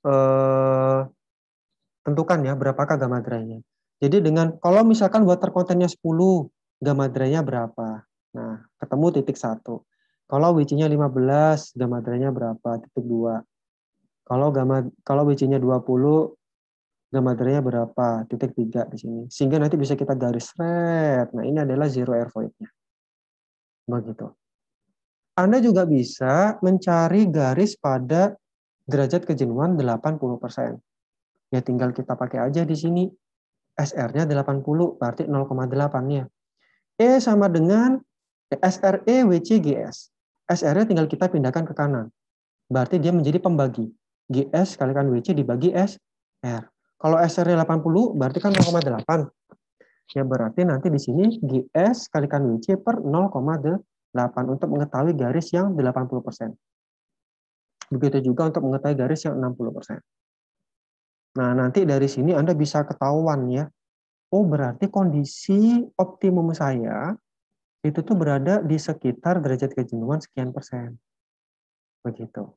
A: tentukan ya berapakah gamma dry-nya. Jadi dengan kalau misalkan water content-nya 10, gamma dry-nya berapa? Nah, ketemu titik 1. Kalau WC-nya 15, gamma dry-nya berapa? Titik 2. Kalau WC-nya 20, gamma dry-nya berapa? Titik 3 di sini. Sehingga nanti bisa kita garis red. Nah, ini adalah zero air void-nya. Begitu. Anda juga bisa mencari garis pada derajat kejenuhan 80%. Ya tinggal kita pakai aja di sini. SR-nya 80, berarti 0,8-nya. E sama dengan SRE WCGS. SR-nya tinggal kita pindahkan ke kanan. Berarti dia menjadi pembagi. GS kalikan WC dibagi SR. Kalau SR-nya 80, berarti kan 0,8. Ya berarti nanti di sini GS kalikan WC per 0,8 untuk mengetahui garis yang 80%. Begitu juga untuk mengetahui garis yang 60%. Nah, nanti dari sini Anda bisa ketahuan ya. Oh, berarti kondisi optimum saya itu tuh berada di sekitar derajat kejenuhan sekian persen. Begitu.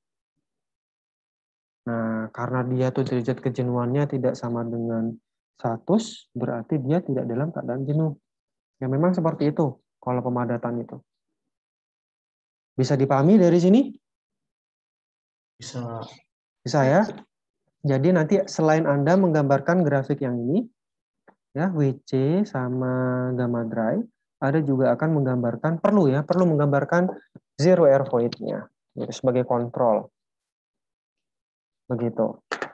A: Nah, karena dia tuh derajat kejenuhannya tidak sama dengan 100, berarti dia tidak dalam keadaan jenuh. Ya memang seperti itu kalau pemadatan itu. Bisa dipahami dari sini?
B: Bisa.
A: Bisa ya? Jadi nanti selain Anda menggambarkan grafik yang ini, ya WC sama gamma dry, ada juga akan menggambarkan, perlu menggambarkan zero air void-nya sebagai kontrol. Begitu.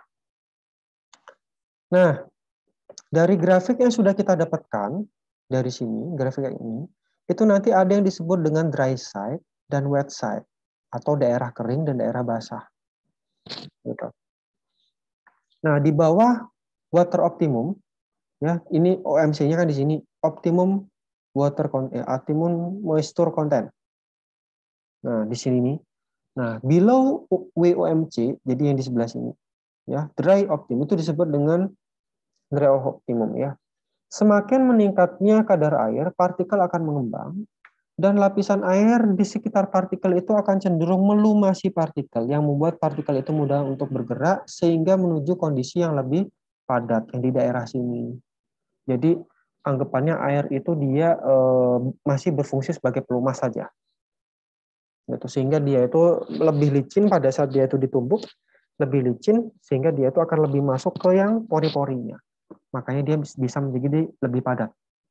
A: Nah, dari grafik yang sudah kita dapatkan dari sini, grafik yang ini, itu nanti ada yang disebut dengan dry side dan wet side, atau daerah kering dan daerah basah. Gitu. Nah, di bawah water optimum, ya ini OMC-nya kan di sini, optimum water content, optimum moisture content. Nah, di sini nih. Nah, below WOMC, jadi yang di sebelah sini, ya dry optimum itu disebut dengan dry optimum ya. Semakin meningkatnya kadar air, partikel akan mengembang, dan lapisan air di sekitar partikel itu akan cenderung melumasi partikel, yang membuat partikel itu mudah untuk bergerak, sehingga menuju kondisi yang lebih padat, yang di daerah sini. Jadi, anggapannya air itu dia masih berfungsi sebagai pelumas saja. Gitu. Sehingga dia itu lebih licin pada saat dia itu ditumbuk, lebih licin, sehingga dia itu akan lebih masuk ke yang pori-porinya. Makanya dia bisa menjadi lebih padat.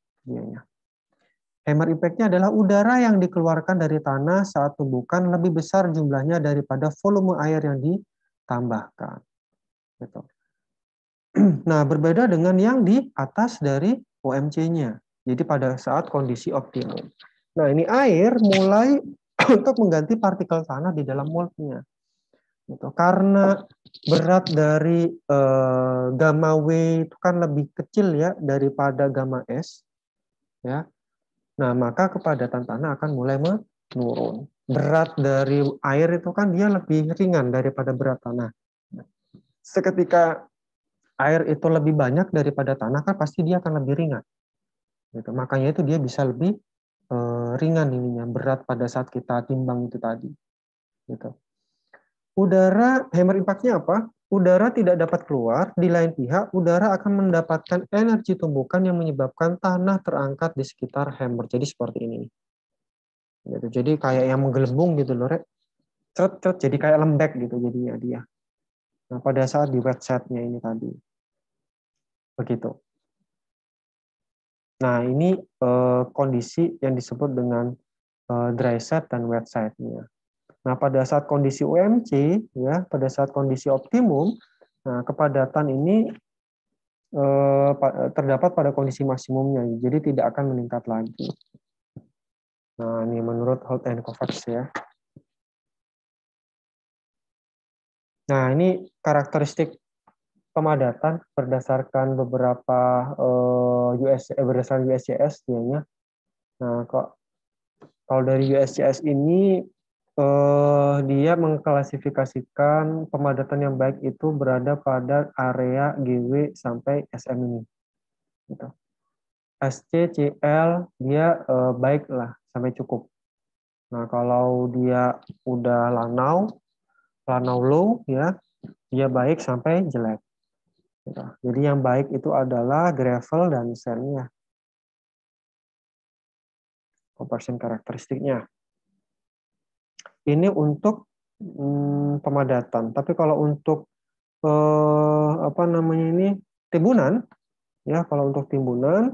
A: Hammer impact-nya adalah udara yang dikeluarkan dari tanah saat tumbukan lebih besar jumlahnya daripada volume air yang ditambahkan. Gitu. Nah, berbeda dengan yang di atas dari OMC-nya. Jadi pada saat kondisi optimum. Nah, ini air mulai untuk mengganti partikel tanah di dalam mold-nya. Gitu. Karena berat dari gamma W itu kan lebih kecil ya daripada gamma S, ya. Nah, maka kepadatan tanah akan mulai turun. Berat dari air itu kan dia lebih ringan daripada berat tanah. Seketika air itu lebih banyak daripada tanah kan pasti dia akan lebih ringan. Gitu. Makanya itu dia bisa lebih ringan ininya, berat pada saat kita timbang itu tadi. Gitu. Udara, hammer impact-nya apa? Udara tidak dapat keluar, di lain pihak udara akan mendapatkan energi tumbukan yang menyebabkan tanah terangkat di sekitar hammer. Jadi seperti ini. Gitu. Jadi kayak yang menggelembung gitu loh, Rek. Cret, jadi kayak lembek gitu jadinya dia. Nah, pada saat di wet set-nya ini tadi. Begitu. Nah, ini kondisi yang disebut dengan dry set dan wet set-nya. Nah, pada saat kondisi UMC, ya, pada saat kondisi optimum, nah, kepadatan ini terdapat pada kondisi maksimumnya, jadi tidak akan meningkat lagi. Nah, ini menurut Holt and Kovacs ya. Nah, ini karakteristik pemadatan berdasarkan beberapa berdasarkan USGS dia. Nah, kalau dari USGS ini dia mengklasifikasikan pemadatan yang baik itu berada pada area GW sampai SM ini. Gitu. SC, CL dia baik lah sampai cukup. Nah, kalau dia udah lanau low ya, dia baik sampai jelek. Gitu. Jadi yang baik itu adalah gravel dan sandnya. Compression karakteristiknya. Ini untuk pemadatan. Tapi kalau untuk timbunan, ya kalau untuk timbunan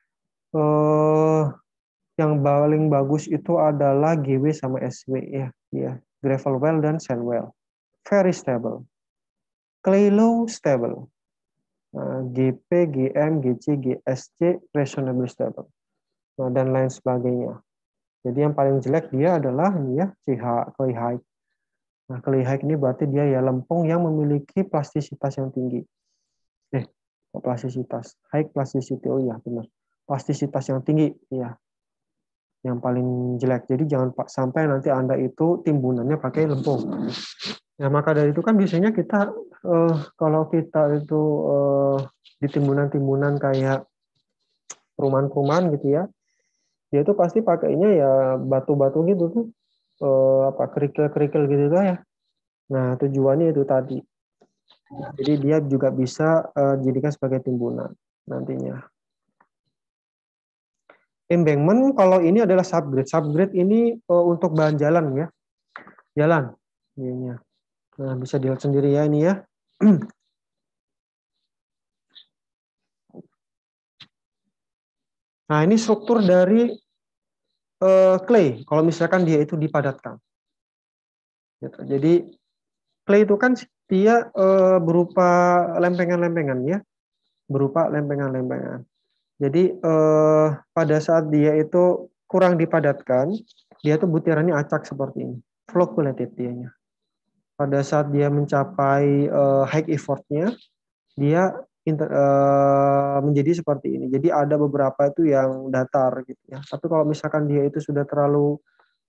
A: yang paling bagus itu adalah GW sama SW ya, gravel well dan sand well, very stable. Clay low stable. GP, GM, GC, GSC reasonably stable. Nah, dan lain sebagainya. Jadi yang paling jelek dia adalah ini ya, CH, clay high. Nah, clay high ini berarti dia ya lempung yang memiliki plastisitas yang tinggi. Plastisitas, high plasticity, oh iya benar. Plastisitas yang tinggi, ya. Yang paling jelek. Jadi jangan sampai nanti Anda itu timbunannya pakai lempung. Ya, maka dari itu kan biasanya kita kalau kita itu di timbunan-timbunan kayak perumahan-perumahan gitu ya, dia itu pasti pakainya ya batu-batu gitu tuh, kerikil-kerikil gitu tuh ya. Nah, tujuannya itu tadi. Jadi dia juga bisa dijadikan sebagai timbunan nantinya. Embankment kalau ini adalah subgrade. Subgrade ini untuk bahan jalan ya. Jalan. Nah, bisa dilihat sendiri ya ini ya. Nah, ini struktur dari clay. Kalau misalkan dia itu dipadatkan. Gitu. Jadi clay itu kan dia berupa lempengan-lempengan ya. Berupa lempengan-lempengan. Jadi pada saat dia itu kurang dipadatkan, dia itu butirannya acak seperti ini. Flocculated dianya. Pada saat dia mencapai high effortnya, dia menjadi seperti ini. Jadi ada beberapa itu yang datar gitu ya. Tapi kalau misalkan dia itu sudah terlalu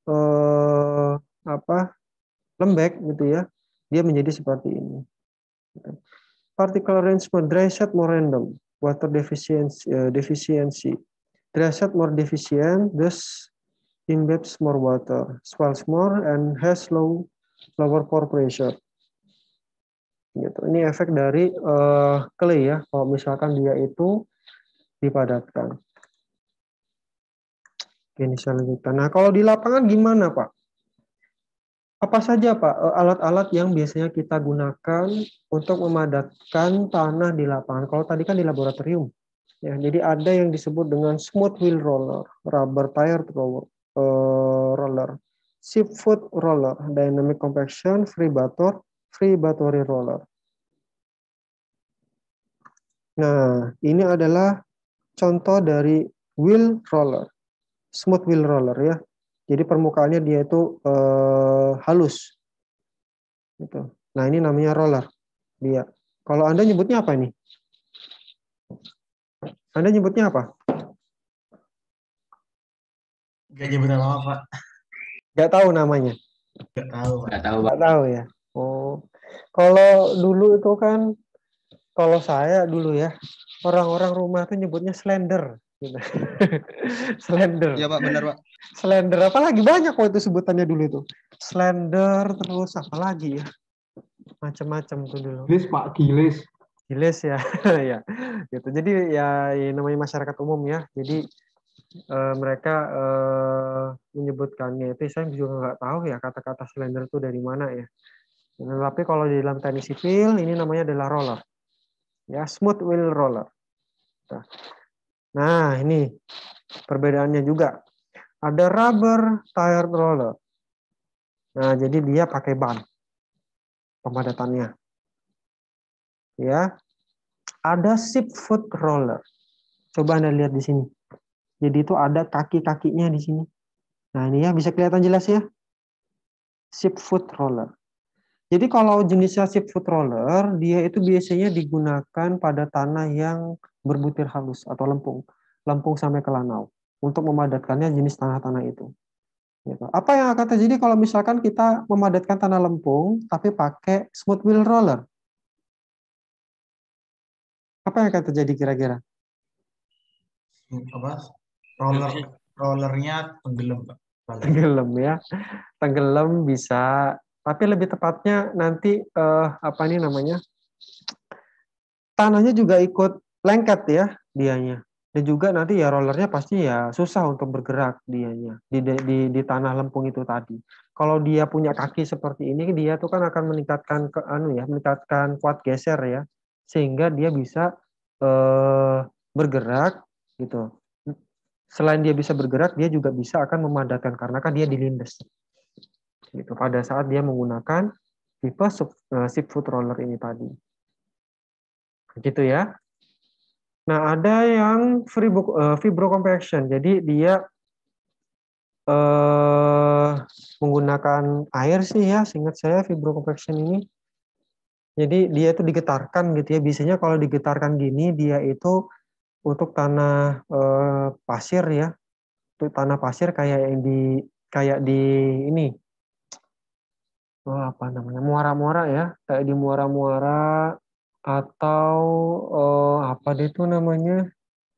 A: lembek gitu ya, dia menjadi seperti ini. Particle arrangement, dry set more random, water deficiency. Dry set more deficient, thus imbibes more water, swells more, and has lower pore pressure. Gitu. Ini efek dari clay ya, kalau misalkan dia itu dipadatkan. Oke, ini saya lanjutkan. Nah, kalau di lapangan gimana, Pak? Apa saja, Pak, alat-alat yang biasanya kita gunakan untuk memadatkan tanah di lapangan? Kalau tadi kan di laboratorium. Ya, jadi ada yang disebut dengan smooth wheel roller, rubber tire roller, ship foot roller, dynamic compaction, free battery roller. Nah, ini adalah contoh dari wheel roller, smooth wheel roller ya. Jadi permukaannya dia itu halus. Gitu. Nah, ini namanya roller. Dia. Kalau Anda nyebutnya apa ini? Anda nyebutnya apa?
D: Gak nyebutin lama, Pak.
A: Nggak tahu namanya.
D: Nggak tahu, Pak.
B: Nggak tahu, Pak.
A: Nggak tahu ya. Oh, kalau dulu itu kan, kalau saya dulu ya, orang-orang rumah tuh nyebutnya slender. Gitu. Slender.
C: Iya Pak, benar Pak.
A: Slender. Apalagi banyak kok itu sebutannya dulu itu. Slender, terus apa lagi ya? Macam-macam tuh dulu.
D: Gilis, Pak, gilis.
A: Giles ya. Ya. Gitu. Jadi ya namanya masyarakat umum ya. Jadi mereka menyebutkannya itu, saya juga nggak tahu ya kata-kata slender itu dari mana ya. Tapi kalau di dalam teknik sipil ini namanya adalah roller. Ya, smooth wheel roller. Nah, ini perbedaannya juga. Ada rubber tire roller. Nah, jadi dia pakai ban pemadatannya. Ya. Ada ship foot roller. Coba Anda lihat di sini. Jadi itu ada kaki-kakinya di sini. Nah, ini ya bisa kelihatan jelas ya. Ship foot roller. Jadi kalau jenisnya ship foot roller, dia itu biasanya digunakan pada tanah yang berbutir halus atau lempung. Lempung sampai ke lanau. Untuk memadatkannya jenis tanah-tanah itu. Gitu. Apa yang akan terjadi kalau misalkan kita memadatkan tanah lempung, tapi pakai smooth wheel roller? Apa yang akan terjadi kira-kira?
D: Apa? Rollernya tenggelam, Pak.
A: Tenggelam ya. Tenggelam bisa, tapi lebih tepatnya nanti apa ini namanya? Tanahnya juga ikut lengket ya dianya. Dan juga nanti ya rollernya pasti ya susah untuk bergerak dianya di tanah lempung itu tadi. Kalau dia punya kaki seperti ini, dia tuh kan akan meningkatkan meningkatkan kuat geser ya, sehingga dia bisa bergerak gitu. Selain dia bisa bergerak, dia juga bisa akan memadatkan karena kan dia dilindes. Gitu pada saat dia menggunakan tipe ship foot roller ini tadi. Gitu ya. Nah, ada yang fibrocompaction. Jadi dia menggunakan air sih ya, seingat saya fibrocompaction ini. Jadi dia itu digetarkan gitu ya. Biasanya kalau digetarkan gini dia itu untuk tanah pasir ya. Untuk tanah pasir kayak di ini. Apa namanya? Muara-muara ya, kayak di muara-muara atau apa deh itu namanya?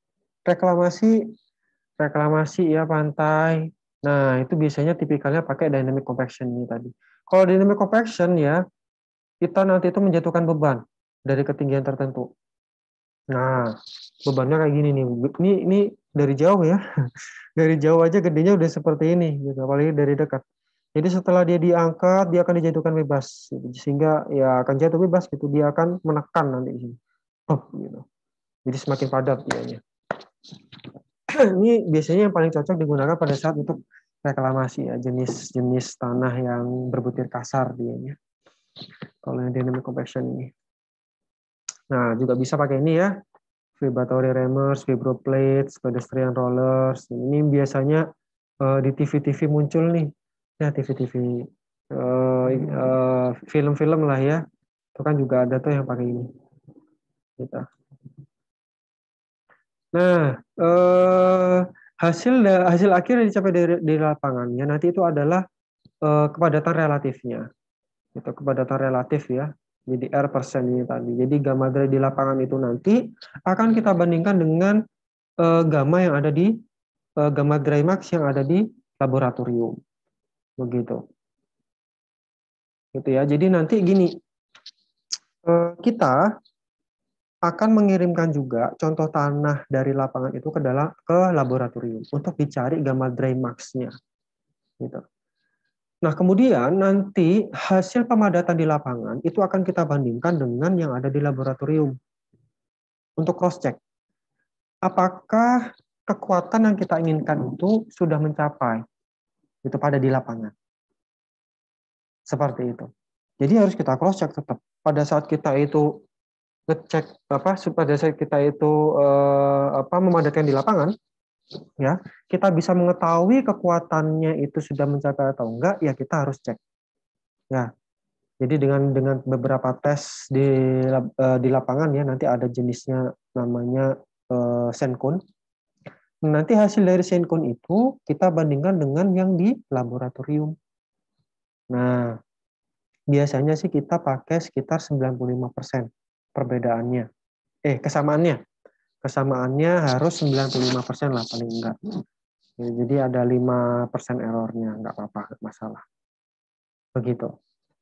A: reklamasi ya pantai. Nah, itu biasanya tipikalnya pakai dynamic compaction ini tadi. Kalau dynamic compaction ya, kita nanti itu menjatuhkan beban dari ketinggian tertentu. Nah, bebannya kayak gini nih. Ini dari jauh ya. Dari jauh aja gedenya udah seperti ini gitu, apalagi dari dekat. Jadi setelah dia diangkat, dia akan dijatuhkan bebas gitu. Sehingga ya akan jatuh bebas gitu, dia akan menekan nanti di sini. Gitu. Jadi semakin padat dianya. Ini biasanya yang paling cocok digunakan pada saat untuk reklamasi ya, jenis tanah yang berbutir kasar dianya. Kalau yang dynamic compaction ini. Nah, juga bisa pakai ini ya. Vibratory rammers, vibroplates, pedestrian rollers. Ini biasanya di TV-TV muncul nih. Ya, TV-TV film-film lah ya. Itu kan juga ada tuh yang pakai ini. Gitu. Nah, hasil akhir yang dicapai di lapangannya nanti itu adalah kepadatan relatifnya. Itu kepadatan relatif ya. Jadi R% ini tadi. Jadi gamma dry di lapangan itu nanti akan kita bandingkan dengan gamma yang ada di gamma dry max yang ada di laboratorium. Begitu. Gitu ya. Jadi nanti gini, kita akan mengirimkan juga contoh tanah dari lapangan itu ke laboratorium untuk dicari gamma dry max-nya. Gitu. Nah, kemudian nanti hasil pemadatan di lapangan itu akan kita bandingkan dengan yang ada di laboratorium untuk cross-check. Apakah kekuatan yang kita inginkan itu sudah mencapai itu pada di lapangan. Seperti itu. Jadi harus kita cross-check tetap. Pada saat kita itu ngecek pada saat kita itu memadatkan di lapangan, ya kita bisa mengetahui kekuatannya itu sudah mencapai atau enggak, ya kita harus cek. Ya, jadi dengan beberapa tes di lapangan ya, nanti ada jenisnya namanya Sencon. Nanti hasil dari Sencon itu kita bandingkan dengan yang di laboratorium. Nah, biasanya sih kita pakai sekitar 95% perbedaannya. Kesamaannya. Kesamaannya harus 95% lah paling enggak. Jadi ada 5% errornya, enggak apa-apa, enggak masalah. Begitu.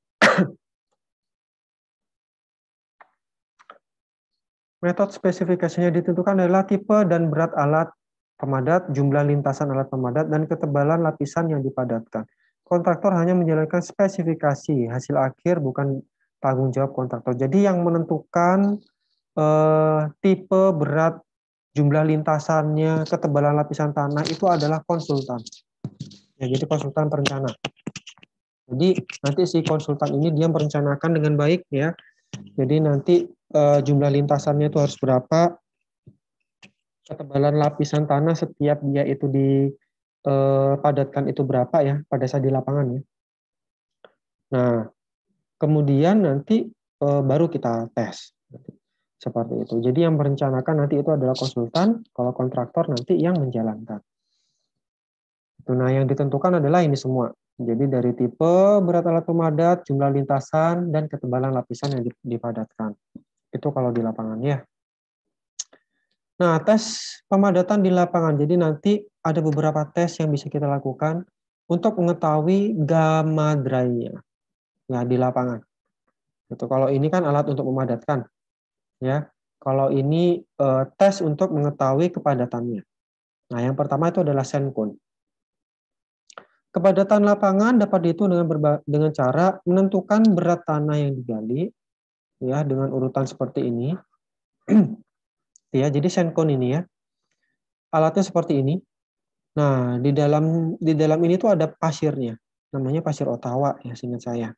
A: Metode spesifikasinya ditentukan adalah tipe dan berat alat pemadat, jumlah lintasan alat pemadat, dan ketebalan lapisan yang dipadatkan. Kontraktor hanya menjalankan spesifikasi, hasil akhir bukan tanggung jawab kontraktor. Jadi yang menentukan tipe, berat, jumlah lintasannya, ketebalan lapisan tanah itu adalah konsultan. Ya, jadi konsultan perencana. Jadi nanti si konsultan ini dia merencanakan dengan baik ya. Jadi nanti jumlah lintasannya itu harus berapa, ketebalan lapisan tanah setiap dia itu dipadatkan itu berapa ya pada saat di lapangan ya. Nah, kemudian nanti baru kita tes. Seperti itu. Jadi yang merencanakan nanti itu adalah konsultan, kalau kontraktor nanti yang menjalankan. Nah, yang ditentukan adalah ini semua. Jadi dari tipe, berat alat pemadat, jumlah lintasan, dan ketebalan lapisan yang dipadatkan. Itu kalau di lapangan ya. Nah, tes pemadatan di lapangan. Jadi nanti ada beberapa tes yang bisa kita lakukan untuk mengetahui gamma dry-nya ya di lapangan. Itu kalau ini kan alat untuk memadatkan. Ya. Kalau ini tes untuk mengetahui kepadatannya. Nah, yang pertama itu adalah Sencon. Kepadatan lapangan dapat dihitung dengan cara menentukan berat tanah yang digali ya dengan urutan seperti ini. Ya, jadi Sencon ini ya. Alatnya seperti ini. Nah, di dalam ini tuh ada pasirnya. Namanya pasir Ottawa ya, seingat saya.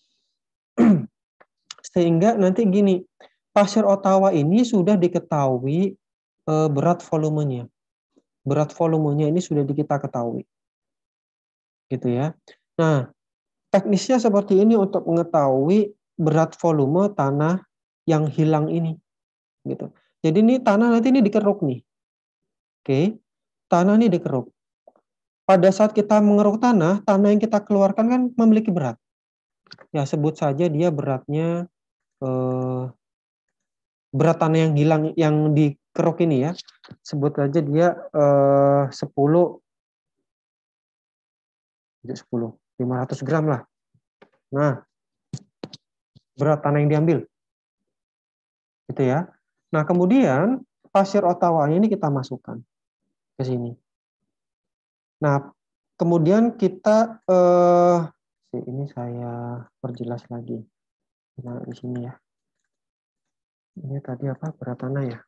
A: Sehingga nanti gini, pasir Ottawa ini sudah diketahui berat volumenya. Berat volumenya ini sudah kita ketahui. Gitu ya. Nah, teknisnya seperti ini untuk mengetahui berat volume tanah yang hilang ini. Gitu. Jadi ini tanah nanti ini dikeruk nih. Oke. Tanah ini dikeruk. Pada saat kita mengeruk tanah yang kita keluarkan kan memiliki berat. Ya, sebut saja dia beratnya berat tanah yang hilang yang dikeruk ini ya. Sebut saja dia 10 500 gram lah. Nah, berat tanah yang diambil. Gitu ya. Nah, kemudian pasir Ottawa ini kita masukkan ke sini. Nah, kemudian kita ini saya perjelas lagi. Nah, di sini ya. Ini tadi apa? Berat tanah ya.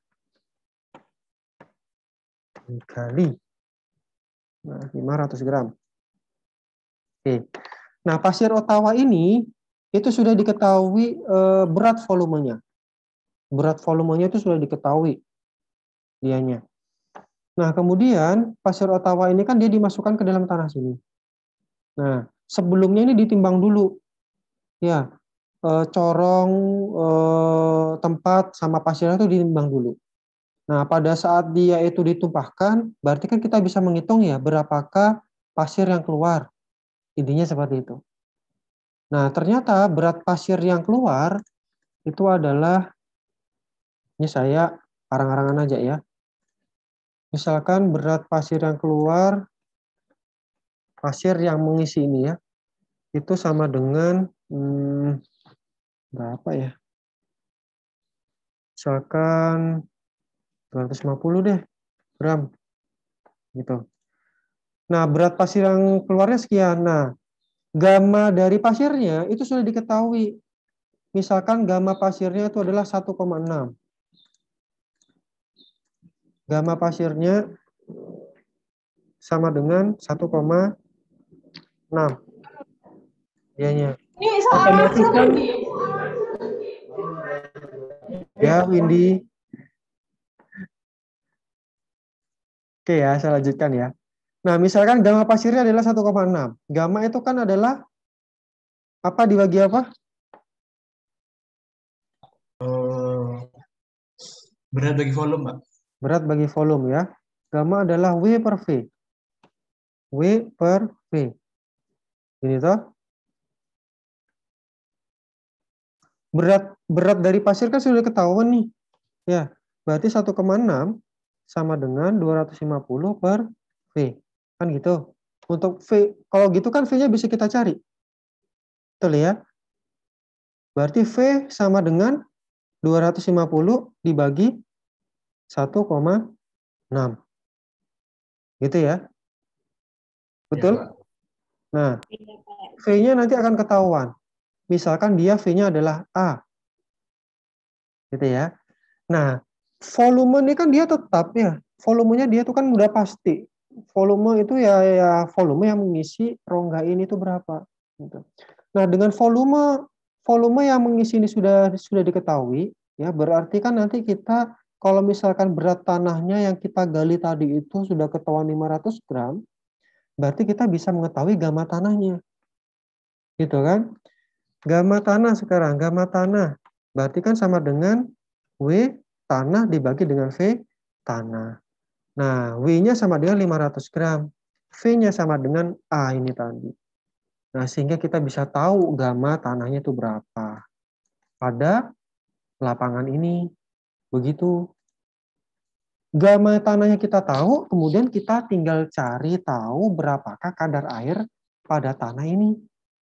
A: Dikali. Nah, 500 gram. Oke. Nah, pasir Ottawa ini itu sudah diketahui berat volumenya. Berat volumenya itu sudah diketahui dianya. Nah, kemudian pasir Ottawa ini kan dia dimasukkan ke dalam tanah sini. Nah, sebelumnya ini ditimbang dulu. Ya, corong tempat sama pasirnya itu ditimbang dulu. Nah, pada saat dia itu ditumpahkan, berarti kan kita bisa menghitung ya berapakah pasir yang keluar. Intinya seperti itu. Nah, ternyata berat pasir yang keluar itu adalah, ini saya arang-arangan aja ya. Misalkan berat pasir yang keluar, pasir yang mengisi ini ya, itu sama dengan berapa ya? Misalkan 250 deh gram gitu. Nah, berat pasir yang keluarnya sekian. Nah, gamma dari pasirnya itu sudah diketahui. Misalkan gamma pasirnya itu adalah 1,6. Gamma pasirnya sama dengan 1,6. Dianya. Otomatis kan ya, Windy. Oke ya, saya lanjutkan ya. Nah, misalkan gamma pasirnya adalah 1,6. Gamma itu kan adalah apa dibagi apa?
D: Berat bagi volume, Pak.
A: Berat bagi volume ya. Gamma adalah W per V. W per V. Ini toh. Berat dari pasir kan sudah ketahuan nih. Ya, berarti 1,6 sama dengan 250 per V. Kan gitu. Untuk V, kalau gitu kan V-nya bisa kita cari. Betul ya? Berarti V sama dengan 250 dibagi 1,6. Gitu ya? Betul? Nah, V-nya nanti akan ketahuan. Misalkan dia V-nya adalah A. Gitu ya. Nah, volume ini kan dia tetap ya. Volumenya dia itu kan udah pasti. Volume itu ya volume yang mengisi rongga ini itu berapa. Gitu. Nah, dengan volume yang mengisi ini sudah diketahui, ya berarti kan nanti kita kalau misalkan berat tanahnya yang kita gali tadi itu sudah ketahuan 500 gram, berarti kita bisa mengetahui gamma tanahnya. Gitu kan? Gamma tanah sekarang, gamma tanah. Berarti kan sama dengan W tanah dibagi dengan V tanah. Nah, W-nya sama dengan 500 gram. V-nya sama dengan A ini tadi. Nah, sehingga kita bisa tahu gamma tanahnya itu berapa. Pada lapangan ini. Begitu. Gamma tanahnya kita tahu, kemudian kita tinggal cari tahu berapakah kadar air pada tanah ini.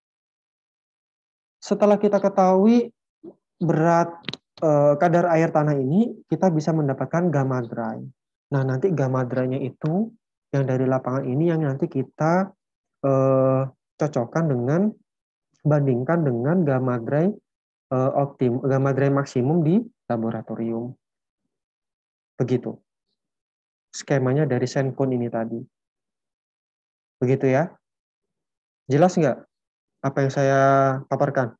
A: Setelah kita ketahui berat kadar air tanah ini, kita bisa mendapatkan gamma dry. Nah, nanti gamma dry-nya itu yang dari lapangan ini yang nanti kita cocokkan dengan, bandingkan dengan gamma dry gamma dry maksimum di laboratorium. Begitu. Skemanya dari Senkun ini tadi. Begitu ya. Jelas nggak apa yang saya paparkan?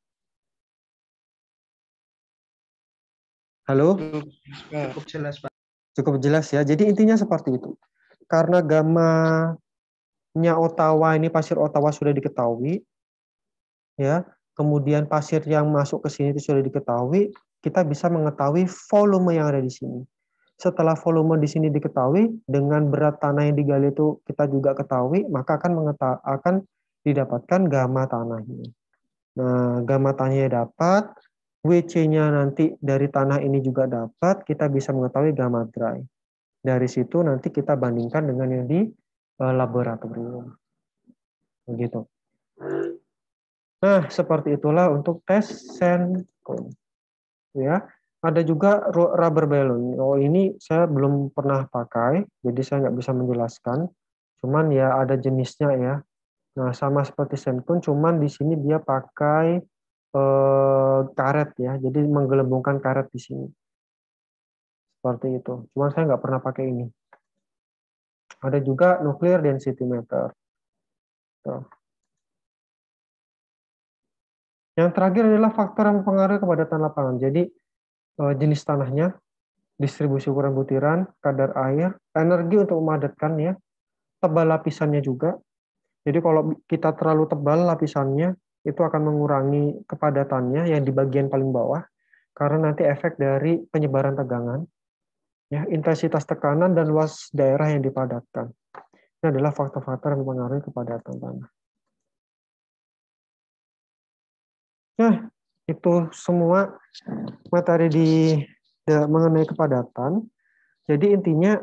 A: Halo?
C: Cukup jelas, Pak.
A: Cukup jelas ya. Jadi intinya seperti itu. Karena gamma-nya Ottawa ini, pasir Ottawa sudah diketahui, ya. Kemudian pasir yang masuk ke sini itu sudah diketahui, kita bisa mengetahui volume yang ada di sini. Setelah volume di sini diketahui, dengan berat tanah yang digali itu kita juga ketahui, maka akan didapatkan gamma tanahnya. Nah, gamma tanahnya dapat, WC-nya nanti dari tanah ini juga dapat, kita bisa mengetahui gamma dry. Dari situ nanti kita bandingkan dengan yang di laboratorium. Begitu. Nah, seperti itulah untuk tes Senkun. Ya, ada juga rubber balloon. Oh, ini saya belum pernah pakai, jadi saya nggak bisa menjelaskan. Cuman ya ada jenisnya ya. Nah, sama seperti Senkun, cuman di sini dia pakai karet ya, jadi menggelembungkan karet di sini. Seperti itu. Cuman saya nggak pernah pakai ini. Ada juga nuclear density meter. Tuh. Yang terakhir adalah faktor yang mempengaruhi kepadatan lapangan. Jadi jenis tanahnya, distribusi ukuran butiran, kadar air, energi untuk memadatkan ya, tebal lapisannya juga. Jadi kalau kita terlalu tebal lapisannya, itu akan mengurangi kepadatannya yang di bagian paling bawah, karena nanti efek dari penyebaran tegangan, ya, intensitas tekanan dan luas daerah yang dipadatkan. Ini adalah faktor-faktor yang mempengaruhi kepadatan tanah. Nah, itu semua materi mengenai kepadatan. Jadi intinya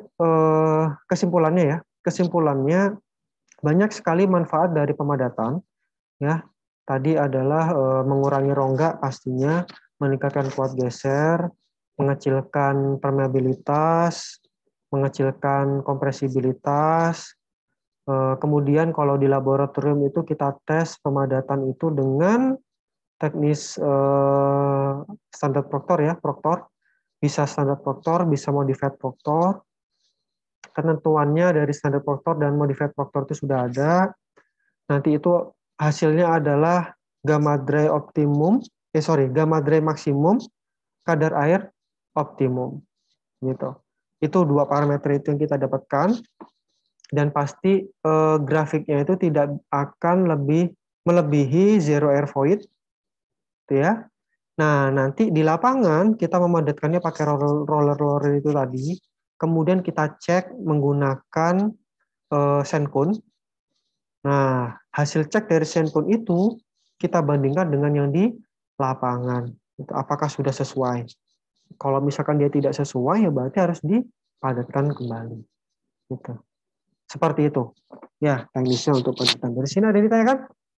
A: kesimpulannya banyak sekali manfaat dari pemadatan. Ya, tadi adalah mengurangi rongga pastinya, meningkatkan kuat geser, mengecilkan permeabilitas, mengecilkan kompresibilitas. Kemudian kalau di laboratorium itu kita tes pemadatan itu dengan teknis standar Proctor ya, Proctor. Bisa standar Proctor, bisa modified Proctor. Ketentuannya dari standar Proctor dan modified Proctor itu sudah ada. Nanti itu hasilnya adalah gamma dry maksimum, kadar air optimum. Gitu. Itu dua parameter itu yang kita dapatkan. Dan pasti grafiknya itu tidak akan melebihi zero air void. Ya. Nah, nanti di lapangan kita memadatkannya pakai roller itu tadi. kemudian kita cek menggunakan Sencode. Nah, hasil cek dari Sencode itu kita bandingkan dengan yang di lapangan. Itu apakah sudah sesuai? Kalau misalkan dia tidak sesuai, ya berarti harus dipadatkan kembali. Gitu. Seperti itu. Ya, teknisnya untuk padatan. Dari sini ada yang ditanyakan?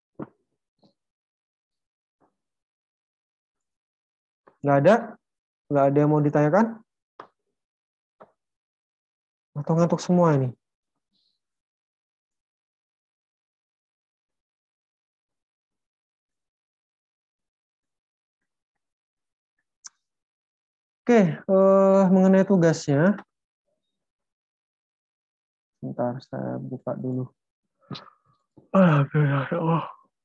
A: Nggak ada? Nggak ada yang mau ditanyakan? Atau ngantuk semua ini? Oke, mengenai tugasnya. Bentar, saya buka dulu. Ya Allah.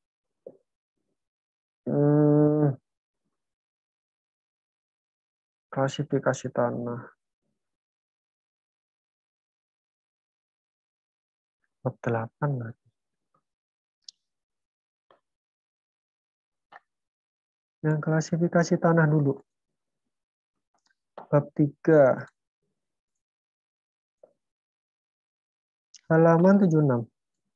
A: Klasifikasi tanah. Bab 8 berarti. Yang klasifikasi tanah dulu. Bab 3. Halaman 76.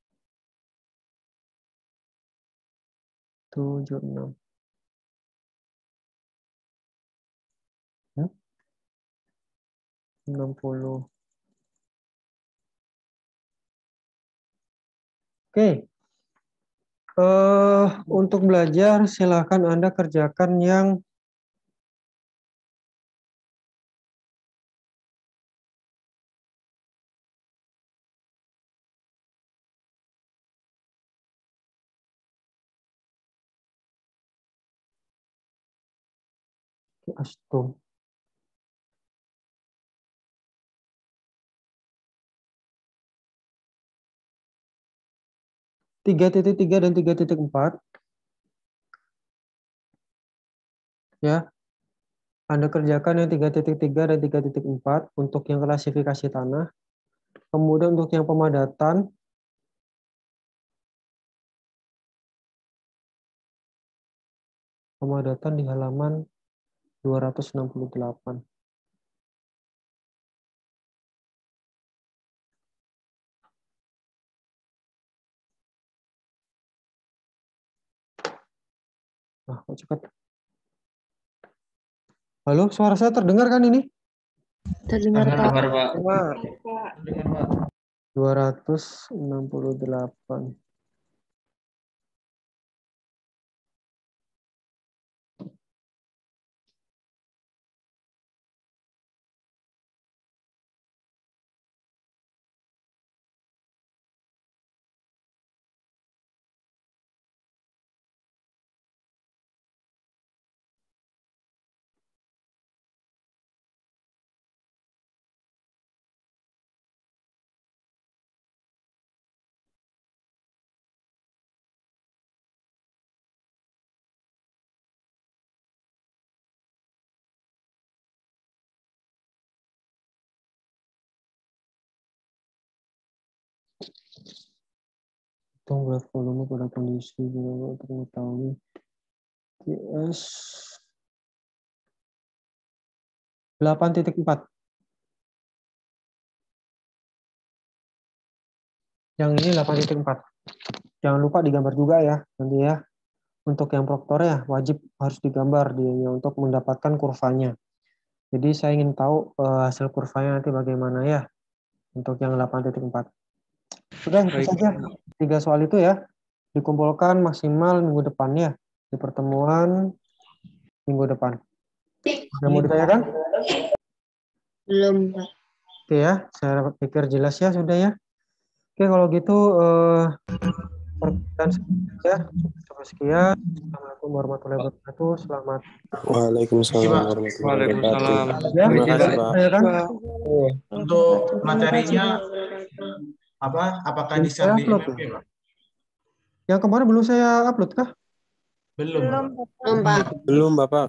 A: 76. 60. Oke. Untuk belajar silakan Anda kerjakan yang Astum. Tiga titik 3 dan 3.4. Ya, Anda kerjakan yang 3.3 dan 3.4 untuk yang klasifikasi tanah. Kemudian untuk yang pemadatan, di halaman 268. Nah, kok cepat. Halo, suara saya terdengar kan ini?
E: Terdengar, Pak.
B: Dengar, Pak.
A: 268. Hitung berat volume pada kondisi untuk mengetahui QS 8.4. Yang ini 8.4. Jangan lupa digambar juga ya nanti ya. Untuk yang proktor ya wajib harus digambar dia untuk mendapatkan kurvanya. Jadi saya ingin tahu hasil kurvanya nanti bagaimana ya untuk yang 8.4. Sudah itu saja 3 soal itu ya. Dikumpulkan maksimal minggu depan ya di pertemuan minggu depan. Ada mau ditanyakan?
E: Belum, Pak.
A: Oke ya, saya pikir jelas ya sudah ya. Oke kalau gitu perkenalan ya cukup sekian. Assalamualaikum warahmatullahi wabarakatuh. Selamat.
F: Waalaikumsalam warahmatullahi wabarakatuh.
C: Waalaikumsalam.
A: Ya,
F: Terima kasih, Pak.
A: ya kan?
D: Untuk materinya apakah di share
A: Saya
D: di
A: upload
D: MMP,
A: ya.
D: Pak?
A: Yang kemarin belum saya upload kah?
D: Belum, Pak.
E: Belum, Pak.
F: Belum, Bapak.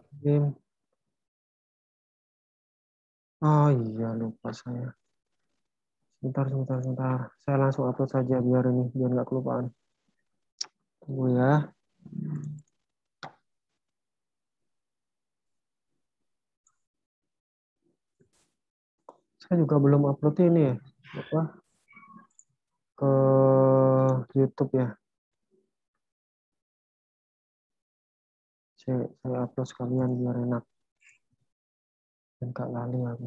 A: Oh iya lupa saya. Sebentar. Saya langsung upload saja biar nggak kelupaan. Tunggu ya. Saya juga belum upload ini ya, apa, ke YouTube ya. Saya upload sekalian biar enak. Dan gak lali aku.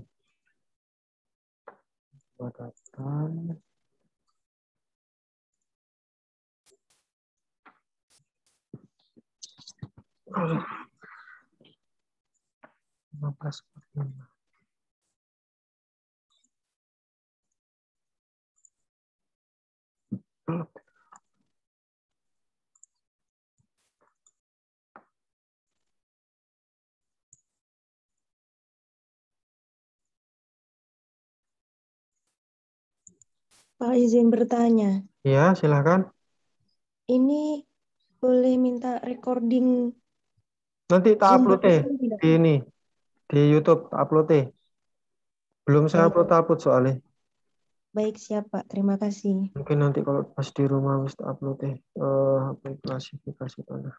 A: Buatan.
E: Pak izin bertanya.
A: Ya, silahkan.
E: Ini boleh minta recording
A: Nanti tak
E: Zoom
A: upload
E: recording tidak?
A: di ini, di YouTube upload. Belum saya upload soalnya.
E: Baik, siap Pak. Terima kasih.
A: Mungkin nanti kalau pas di rumah harus tak upload apa klasifikasi tanah.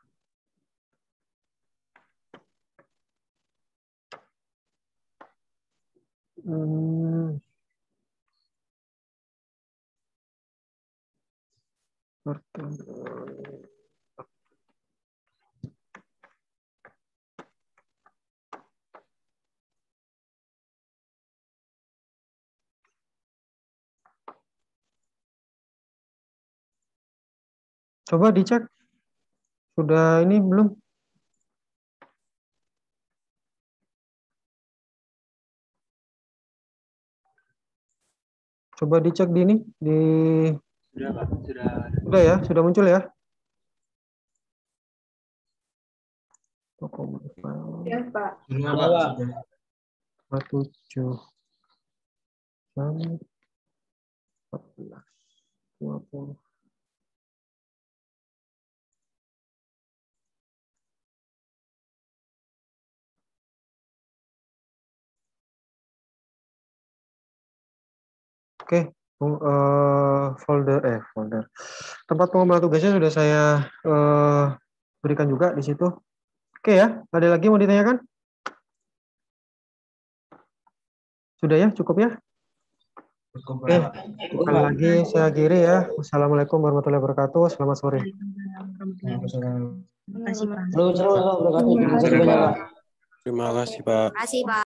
A: Coba dicek. Sudah ini belum? Coba dicek di ini, di
C: Sudah, Pak.
A: Sudah ya, sudah muncul ya?
G: Ya, Pak.
D: Sudah, Pak. Sudah.
A: 7 14 20. Oke, folder. Tempat pengumpulan tugasnya sudah saya berikan juga di situ. Oke ya, ada lagi mau ditanyakan? Sudah ya, cukup ya?
D: Cukup,
A: Oke,
D: Pak.
A: sekali lagi saya akhiri ya. Wassalamualaikum warahmatullahi wabarakatuh. Selamat sore.
E: Terima kasih Pak.
F: Terima kasih, Pak.